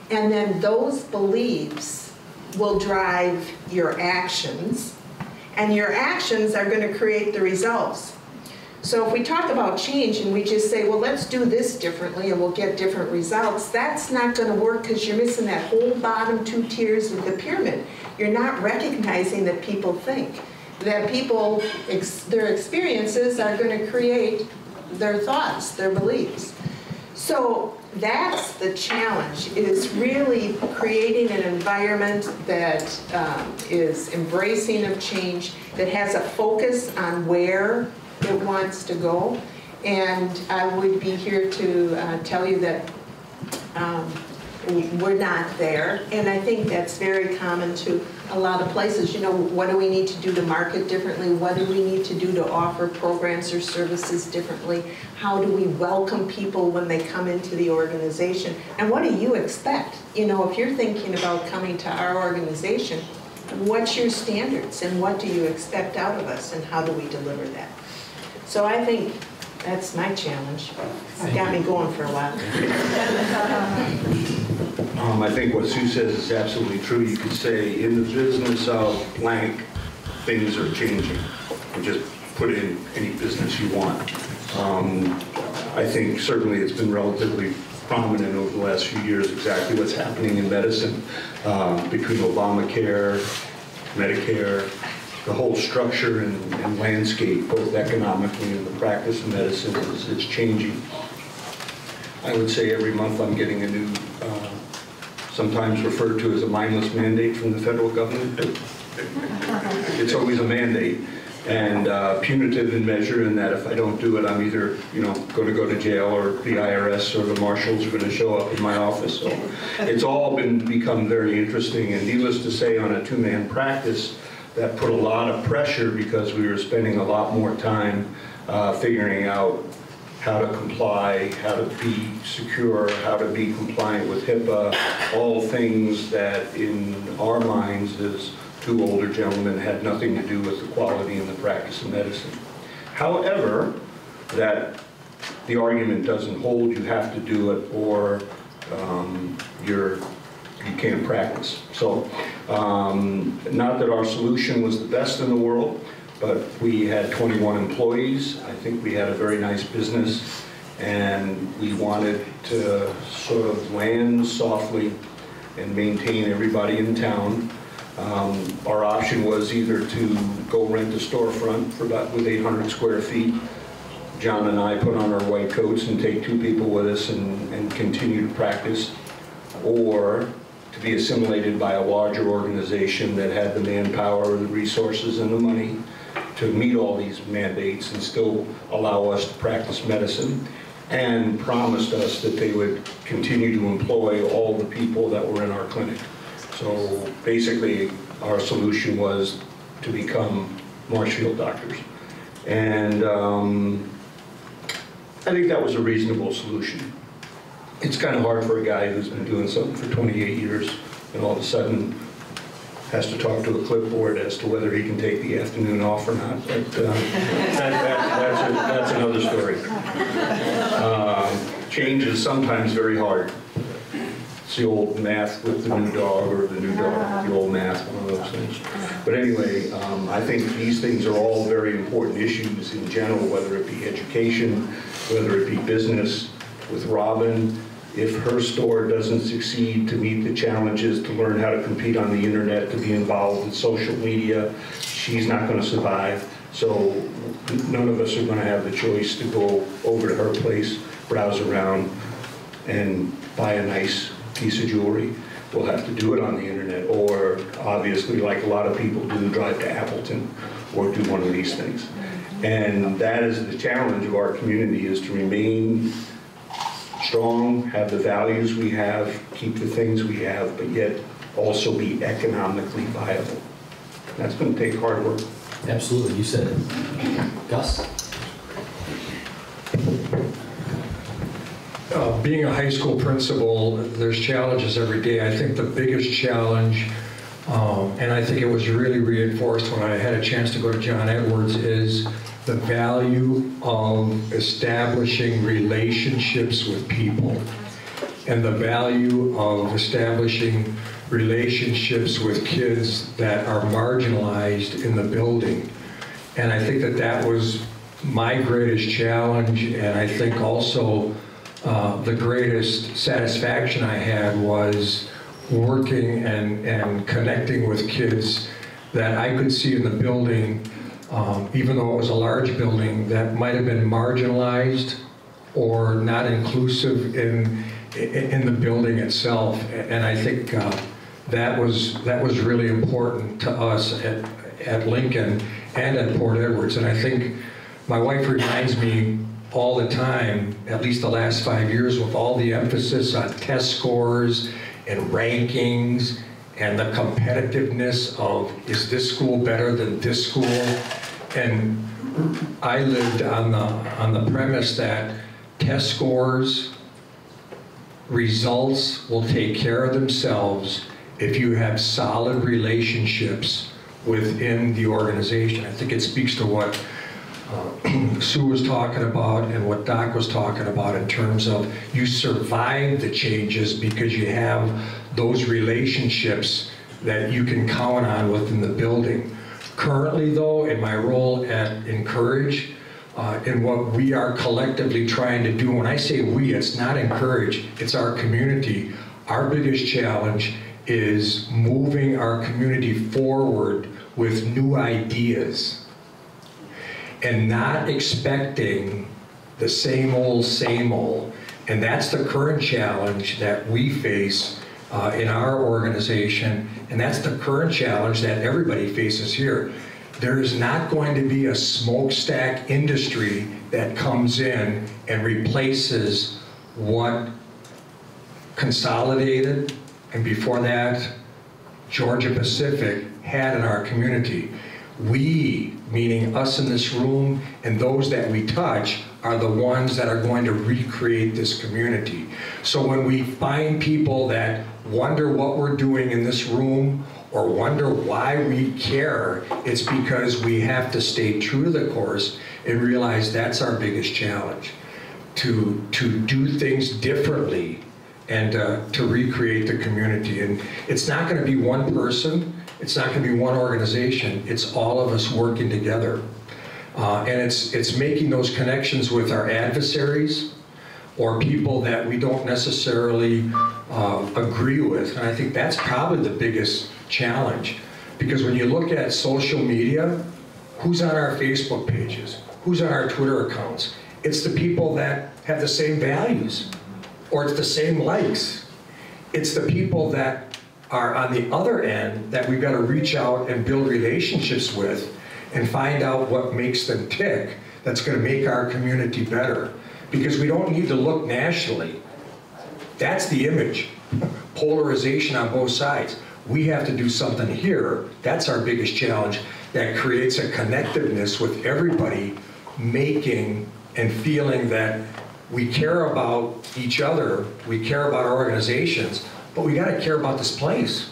And then those beliefs will drive your actions, and your actions are going to create the results. So if we talk about change and we just say, well, let's do this differently and we'll get different results, that's not going to work because you're missing that whole bottom 2 tiers of the pyramid. You're not recognizing that people think, that people, their experiences are going to create their thoughts, their beliefs. So that's the challenge, is really creating an environment that is embracing of change, that has a focus on where it wants to go. And I would be here to tell you that we're not there. And I think that's very common to a lot of places. You know, what do we need to do to market differently? What do we need to do to offer programs or services differently? How do we welcome people when they come into the organization? And what do you expect? You know, if you're thinking about coming to our organization, what's your standards and what do you expect out of us and how do we deliver that? So I think that's my challenge. It's got me going for a while. I think what Sue says is absolutely true. You could say in the business of blank, things are changing. And just put in any business you want. I think certainly it's been relatively prominent over the last few years exactly what's happening in medicine between Obamacare, Medicare, the whole structure and landscape, both economically and the practice of medicine, is changing. I would say every month I'm getting a new, sometimes referred to as a mindless mandate from the federal government. It's always a mandate, and punitive in measure, in that if I don't do it, I'm either, you know, going to go to jail, or the IRS or the marshals are going to show up in my office. So it's all become very interesting, and needless to say, on a 2-man practice, that put a lot of pressure because we were spending a lot more time figuring out how to comply, how to be secure, how to be compliant with HIPAA, all things that in our minds as 2 older gentlemen had nothing to do with the quality and the practice of medicine. However, that the argument doesn't hold, you have to do it or you can't practice. So, not that our solution was the best in the world, but we had 21 employees. I think we had a very nice business, and we wanted to sort of land softly and maintain everybody in town. Our option was either to go rent a storefront for with 800 square feet. John and I put on our white coats and take 2 people with us and continue to practice, or to be assimilated by a larger organization that had the manpower, the resources, and the money to meet all these mandates and still allow us to practice medicine, and promised us that they would continue to employ all the people that were in our clinic. So basically, our solution was to become Marshfield doctors. And I think that was a reasonable solution. It's kind of hard for a guy who's been doing something for 28 years and all of a sudden has to talk to a clipboard as to whether he can take the afternoon off or not. But that's another story. Change is sometimes very hard. It's the old math with the new dog, or the new dog with the old math, one of those things. But anyway, I think these things are all very important issues in general, whether it be education, whether it be business. With Robin, if her store doesn't succeed to meet the challenges, to learn how to compete on the internet, to be involved in social media, she's not going to survive. So none of us are going to have the choice to go over to her place, browse around, and buy a nice piece of jewelry. We'll have to do it on the internet, or obviously, like a lot of people do, drive to Appleton or do one of these things. And that is the challenge of our community, is to remain strong, have the values we have, keep the things we have, but yet also be economically viable. That's going to take hard work. Absolutely, you said it. Gus? Being a high school principal, there's challenges every day. I think the biggest challenge, and I think it was really reinforced when I had a chance to go to John Edwards, is the value of establishing relationships with people. and the value of establishing relationships with kids that are marginalized in the building. And I think that that was my greatest challenge, and I think also the greatest satisfaction I had was working and connecting with kids that I could see in the building, even though it was a large building, that might have been marginalized or not inclusive in the building itself. And I think that was really important to us at Lincoln and at Port Edwards. And I think my wife reminds me all the time, at least the last 5 years, with all the emphasis on test scores and rankings and the competitiveness of, is this school better than this school? And I lived on the premise that test scores, results will take care of themselves if you have solid relationships within the organization. I think it speaks to what Sue was talking about and what Doc was talking about in terms of you survive the changes because you have those relationships that you can count on within the building. Currently though, in my role at Encourage, in what we are collectively trying to do, when I say we, it's not Encourage, it's our community. Our biggest challenge is moving our community forward with new ideas and not expecting the same old, same old. And that's the current challenge that we face in our organization, and that's the current challenge that everybody faces here. There is not going to be a smokestack industry that comes in and replaces what Consolidated, and before that, Georgia Pacific had in our community. We, meaning us in this room and those that we touch, are the ones that are going to recreate this community. So when we find people that wonder what we're doing in this room or wonder why we care, it's because we have to stay true to the course and realize that's our biggest challenge, to do things differently and to recreate the community. And it's not going to be one person, it's not going to be one organization, it's all of us working together. And it's making those connections with our adversaries or people that we don't necessarily agree with. And I think that's probably the biggest challenge. Because when you look at social media, who's on our Facebook pages? Who's on our Twitter accounts? It's the people that have the same values, or it's the same likes. It's the people that are on the other end that we've got to reach out and build relationships with and find out what makes them tick that's going to make our community better. Because we don't need to look nationally. That's the image. Polarization on both sides. We have to do something here. That's our biggest challenge, that creates a connectiveness with everybody, making and feeling that we care about each other, we care about our organizations, but we got to care about this place.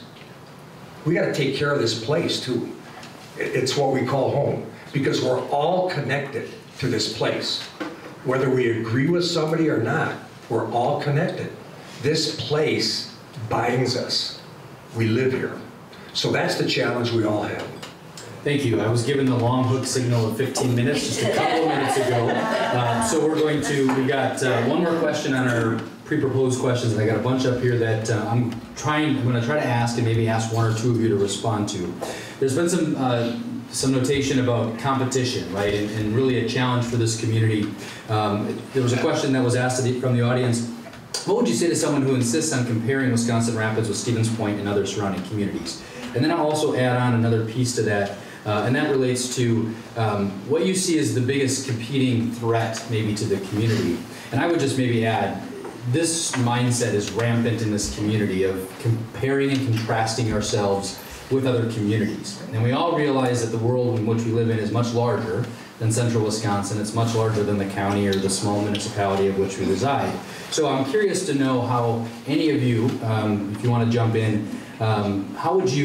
We got to take care of this place too. It's what we call home, because we're all connected to this place. Whether we agree with somebody or not, we're all connected. This place binds us. We live here. So that's the challenge we all have. Thank you. I was given the long hook signal of 15 minutes just a couple of minutes ago. So we got one more question on our pre-proposed questions, and I got a bunch up here that I'm going to try to ask and maybe ask one or two of you to respond to. There's been some notation about competition, right, and really a challenge for this community. There was a question that was asked from the audience. What would you say to someone who insists on comparing Wisconsin Rapids with Stevens Point and other surrounding communities? And then I'll also add on another piece to that, and that relates to what you see as the biggest competing threat maybe to the community. And I would just maybe add, this mindset is rampant in this community of comparing and contrasting ourselves with other communities. And we all realize that the world in which we live in is much larger than central Wisconsin. It's much larger than the county or the small municipality of which we reside. So I'm curious to know how any of you, if you want to jump in, what would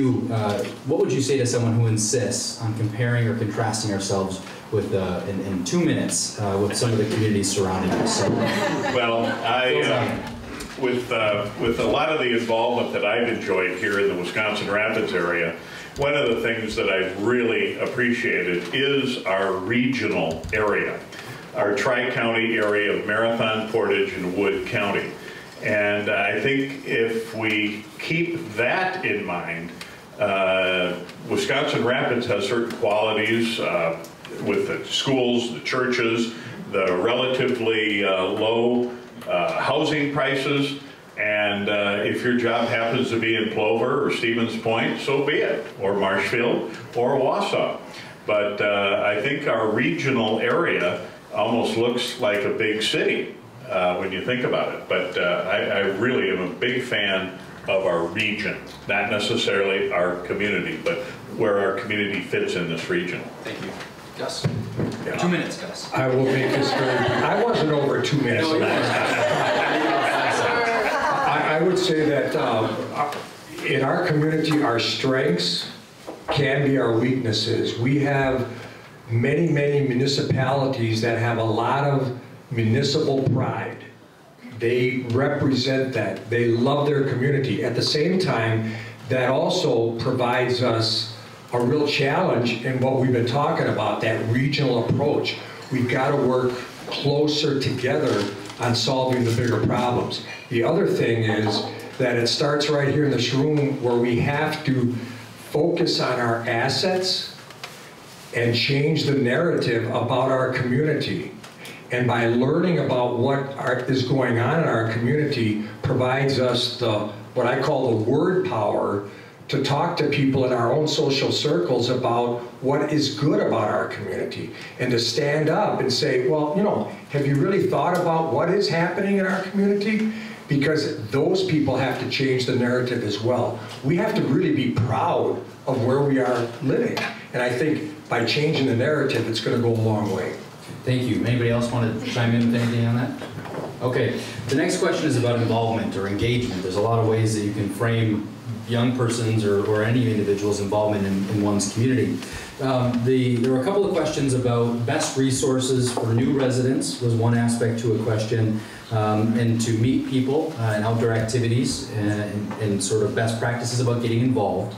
you say to someone who insists on comparing or contrasting ourselves with, in 2 minutes, with some of the communities surrounding us? So, well, with a lot of the involvement that I've enjoyed here in the Wisconsin Rapids area, one of the things that I've really appreciated is our regional area, our tri-county area of Marathon, Portage, and Wood County. And I think if we keep that in mind, Wisconsin Rapids has certain qualities with the schools, the churches, the relatively low housing prices, and if your job happens to be in Plover or Stevens Point, so be it, or Marshfield or Wausau. But I think our regional area almost looks like a big city when you think about it. But I really am a big fan of our region, not necessarily our community, but where our community fits in this region. Thank you. Gus? Yeah. 2 minutes, Gus. I will make this very, I wasn't over 2 minutes. No, I would say that in our community, our strengths can be our weaknesses. We have many, many municipalities that have a lot of municipal pride. They represent that. They love their community. At the same time, that also provides us a real challenge in what we've been talking about, that regional approach. We've got to work closer together on solving the bigger problems. The other thing is that it starts right here in this room where we have to focus on our assets and change the narrative about our community. And by learning about what is going on in our community provides us what I call the word power to talk to people in our own social circles about what is good about our community, and to stand up and say, well, you know, have you really thought about what is happening in our community? Because those people have to change the narrative as well. We have to really be proud of where we are living. And I think by changing the narrative, it's going to go a long way. Thank you. Anybody else want to chime in with anything on that? Okay. The next question is about involvement or engagement. There's a lot of ways that you can frame young persons or any individual's involvement in one's community. There were a couple of questions about best resources for new residents was one aspect to a question, and to meet people and outdoor activities and sort of best practices about getting involved.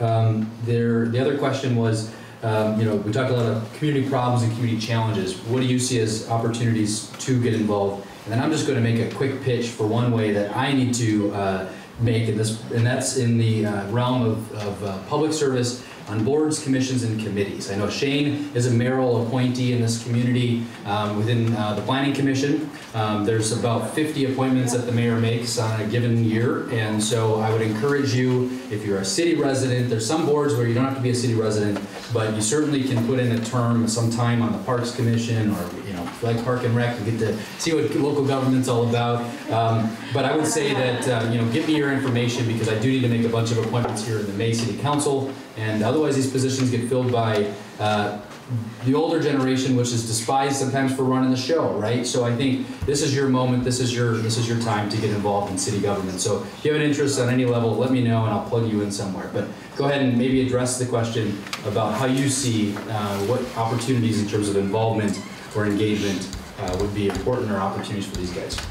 The other question was, you know, we talked a lot of community problems and community challenges. What do you see as opportunities to get involved? And then I'm just going to make a quick pitch for one way that I need to make in this, and that's in the realm of public service on boards, commissions, and committees. I know Shane is a mayoral appointee in this community within the Planning Commission. There's about 50 appointments that the mayor makes on a given year, and so I would encourage you, if you're a city resident, there's some boards where you don't have to be a city resident, but you certainly can put in a term sometime on the Parks Commission, or like Park and Rec, and get to see what local government's all about. But I would say that give me your information, because I do need to make a bunch of appointments here in the May City Council, and otherwise these positions get filled by the older generation, which is despised sometimes for running the show, right? So I think this is your moment, this is your time to get involved in city government. So if you have an interest on any level, let me know and I'll plug you in somewhere. But go ahead and maybe address the question about how you see what opportunities in terms of involvement or engagement would be important, or opportunities for these guys.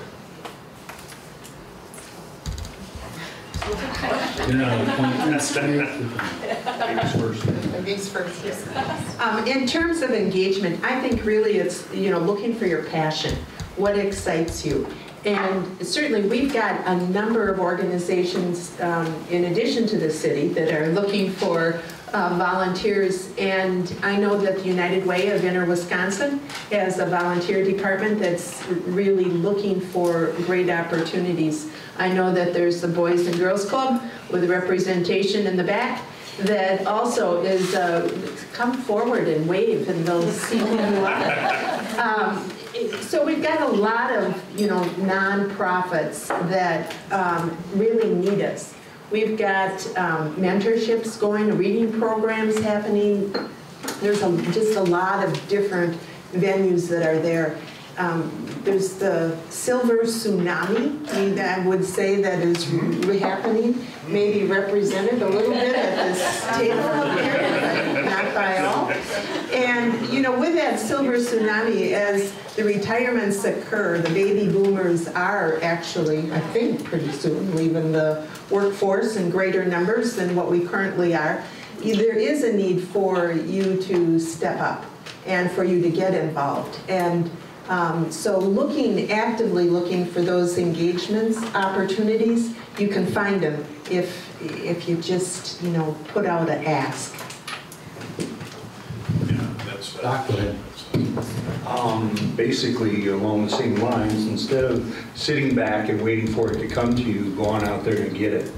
In terms of engagement, I think really it's looking for your passion, what excites you. And certainly we've got a number of organizations in addition to the city that are looking for volunteers, and I know that the United Way of Inner Wisconsin has a volunteer department that's really looking for great opportunities. I know that there's the Boys and Girls Club with representation in the back that also is come forward and wave, and they'll see who you are. So we've got a lot of nonprofits that really need us. We've got mentorships going, reading programs happening. There's just a lot of different venues that are there. There's the Silver Tsunami, I would say, that is happening, maybe represented a little bit at this table here, but not by all. And And, you know, with that silver tsunami, as the retirements occur, the baby boomers are actually, I think, pretty soon leaving the workforce in greater numbers than what we currently are. There is a need for you to step up and for you to get involved. And so actively looking for those engagements, opportunities, you can find them if you just, you know, put out an ask. Doc, go ahead. Basically, along the same lines, instead of sitting back and waiting for it to come to you, go on out there and get it.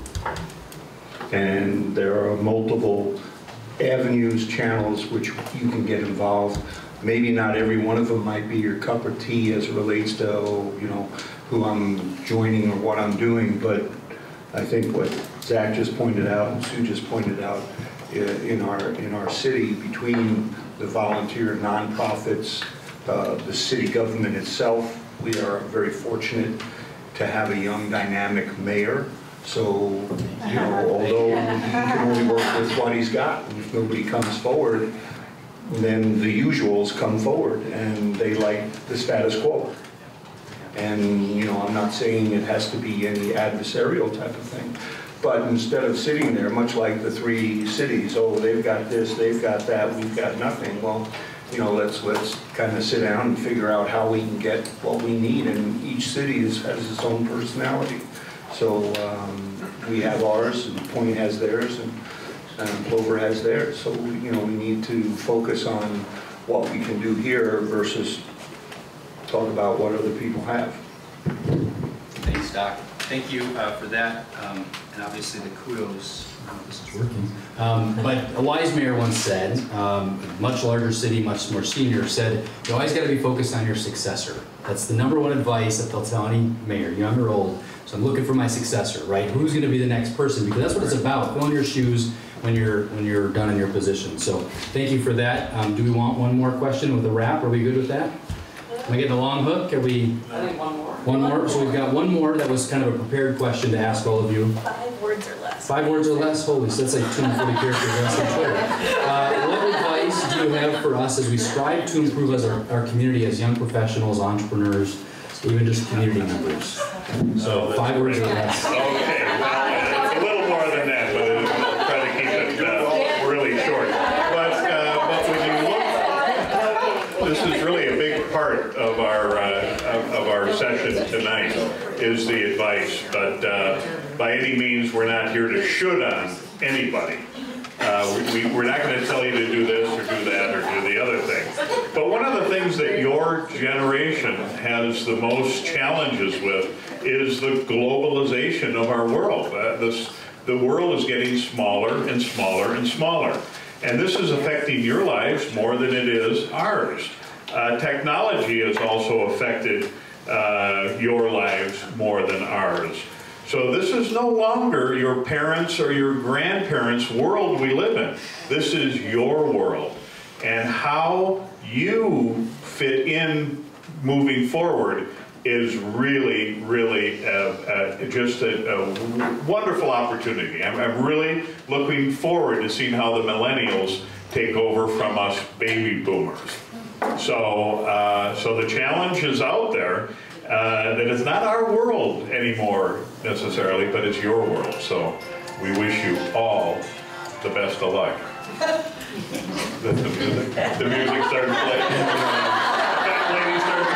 And there are multiple avenues, channels, which you can get involved. Maybe not every one of them might be your cup of tea as it relates to, you know, who I'm joining or what I'm doing, but I think what Zach just pointed out and Sue just pointed out, in our city, between the volunteer nonprofits, the city government itself, we are very fortunate to have a young, dynamic mayor. So, you know, although he can only work with what he's got, and if nobody comes forward, then the usuals come forward, and they like the status quo. And, you know, I'm not saying it has to be any adversarial type of thing, but instead of sitting there, much like the three cities, oh, they've got this, they've got that, we've got nothing. Well, you know, let's kind of sit down and figure out how we can get what we need, and each city has its own personality. So we have ours, and Point has theirs, and Clover has theirs. So, you know, we need to focus on what we can do here versus talk about what other people have. Thanks, Doc. Thank you for that, and obviously the kudos. This is working. But a wise mayor once said, much larger city, much more senior, said, you always got to be focused on your successor. That's the #1 advice that they'll tell any mayor, young or old. So I'm looking for my successor, right? Who's going to be the next person? Because that's what it's about, filling your shoes when you're done in your position. So thank you for that. Do we want one more question with a wrap? Are we good with that? Am I getting a long hook? Are we? I think one more. One more? So we've got one more that was kind of a prepared question to ask all of you. 5 words or less. 5 words or less? Holy, so that's like 240 characters less than Twitter. What advice do you have for us as we strive to improve as our community, as young professionals, entrepreneurs, even just community members? So 5 words or less. Okay, well, it's a little more than that, but we'll try to keep it really short. But when you look, this is really a big part of our session tonight, is the advice. But by any means, we're not here to should on anybody. We're not going to tell you to do this or do that or do the other thing. But one of the things that your generation has the most challenges with is the globalization of our world. The world is getting smaller and smaller and smaller. And this is affecting your lives more than it is ours. Technology has also affected your lives more than ours. So this is no longer your parents' or your grandparents' world we live in. This is your world. And how you fit in moving forward is really, really just a wonderful opportunity. I'm really looking forward to seeing how the millennials take over from us baby boomers. So, so the challenge is out there. That it's not our world anymore necessarily, but it's your world. So we wish you all the best of luck. The music starts playing. That lady starts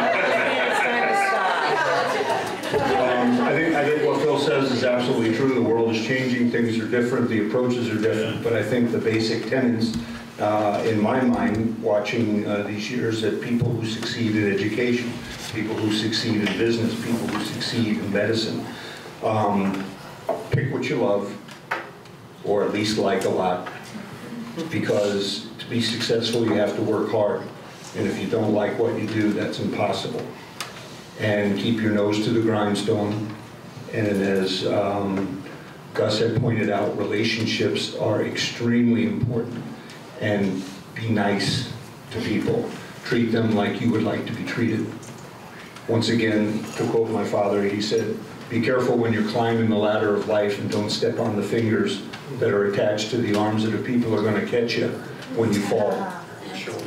to sing. I think what Phil says is absolutely true. The world is changing. Things are different. The approaches are different. But I think the basic tenets, in my mind, watching these years, that people who succeed in education, people who succeed in business, people who succeed in medicine, pick what you love, or at least like a lot, because to be successful you have to work hard, and if you don't like what you do, that's impossible. And keep your nose to the grindstone, and as Gus had pointed out, relationships are extremely important, and be nice to people. Treat them like you would like to be treated. Once again, to quote my father, he said, be careful when you're climbing the ladder of life and don't step on the fingers that are attached to the arms of the people who are going to catch you when you fall.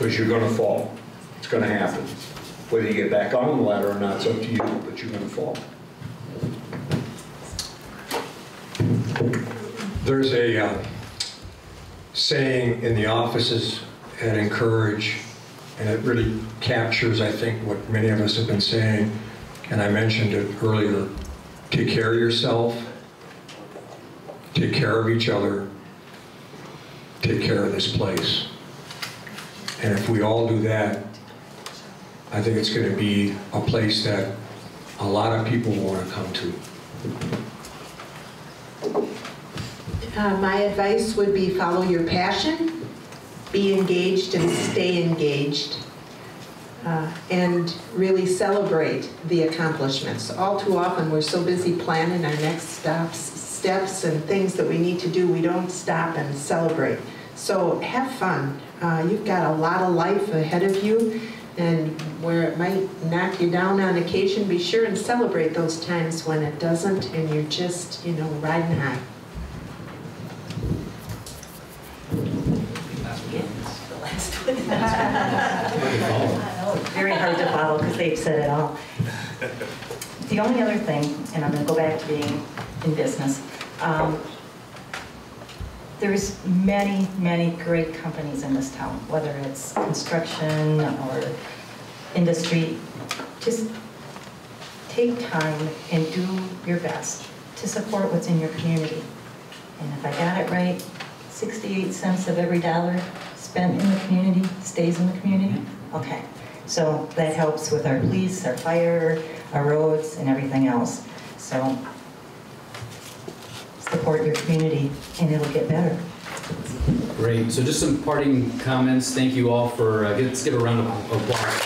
because you're going to fall. It's going to happen. Whether you get back on the ladder or not, it's up to you, but you're going to fall. There's a saying in the offices at Encourage, and it really captures, I think, what many of us have been saying, and I mentioned it earlier. Take care of yourself, take care of each other, take care of this place. And if we all do that, I think it's going to be a place that a lot of people want to come to. My advice would be follow your passion, be engaged and stay engaged, and really celebrate the accomplishments. All too often we're so busy planning our next steps and things that we need to do, we don't stop and celebrate. So have fun. You've got a lot of life ahead of you, and where it might knock you down on occasion, be sure and celebrate those times when it doesn't and you're just, you know, riding high. Very hard to follow because they've said it all. The only other thing, and I'm going to go back to being in business, there's many, many great companies in this town, whether it's construction or industry. Just take time and do your best to support what's in your community. And if I got it right, 68 cents of every dollar spent in the community stays in the community? Okay. So that helps with our police, our fire, our roads, and everything else. So support your community and it'll get better. Great. So just some parting comments. Thank you all for, let's give a round of applause.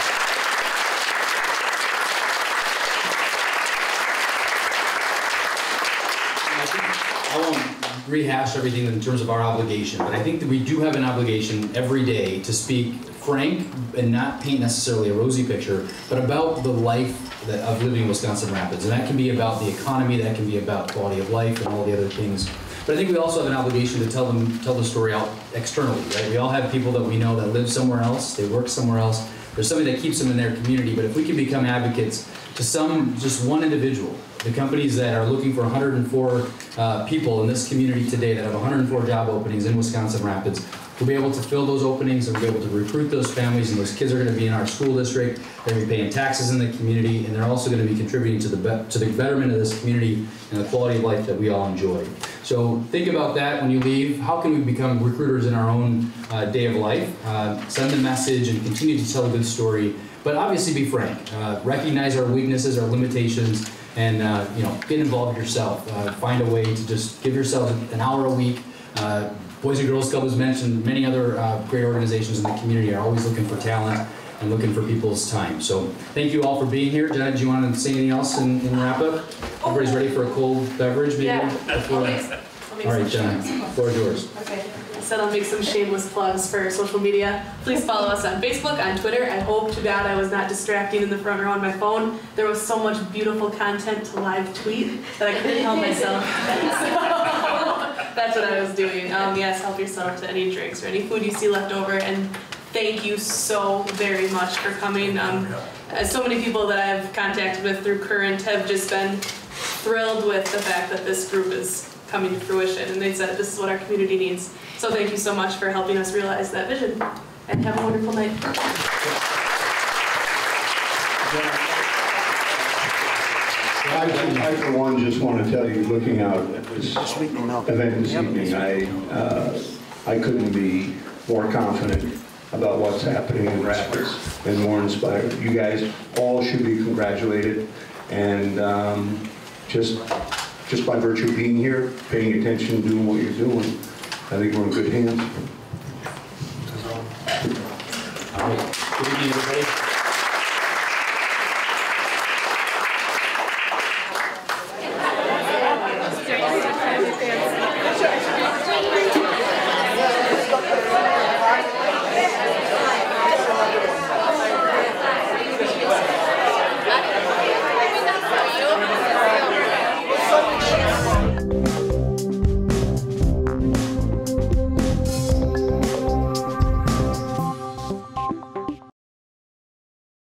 I won't rehash everything in terms of our obligation, but I think that we do have an obligation every day to speak frank and not paint necessarily a rosy picture, but about the life of living in Wisconsin Rapids. And that can be about the economy, that can be about quality of life and all the other things. But I think we also have an obligation to tell the story out externally, right? We all have people that we know that live somewhere else, they work somewhere else. There's something that keeps them in their community, but if we can become advocates to just one individual, the companies that are looking for 104 people in this community today that have 104 job openings in Wisconsin Rapids, we'll be able to fill those openings and we'll be able to recruit those families, and those kids are going to be in our school district, they're going to be paying taxes in the community, and they're also going to be contributing to the betterment of this community and the quality of life that we all enjoy. So think about that when you leave. How can we become recruiters in our own day of life? Send the message and continue to tell a good story, but obviously be frank. Recognize our weaknesses, our limitations, and get involved yourself. Find a way to just give yourself an hour a week. Boys and Girls Club was mentioned. Many other great organizations in the community are always looking for talent and looking for people's time. So thank you all for being here. Jenna, do you want to say anything else in wrap up? Everybody's ready for a cold beverage, maybe? Yeah. All right, Jenna, floor is yours. Okay. I said I'll make some shameless plugs for social media. Please follow us on Facebook, on Twitter. I hope to God I was not distracting in the front row on my phone. There was so much beautiful content to live tweet that I couldn't help myself. So that's what I was doing. Yes, help yourself to any drinks or any food you see left over. And thank you so very much for coming. So many people that I've contacted with through Current have just been thrilled with the fact that this group is coming to fruition, and they said this is what our community needs. So thank you so much for helping us realize that vision, and have a wonderful night. I for one, just want to tell you, looking out at this event this evening, I couldn't be more confident about what's happening in Rapids and more inspired. You guys all should be congratulated, and just by virtue of being here, paying attention, doing what you're doing, I think we're in good hands. All right. Good evening, everybody.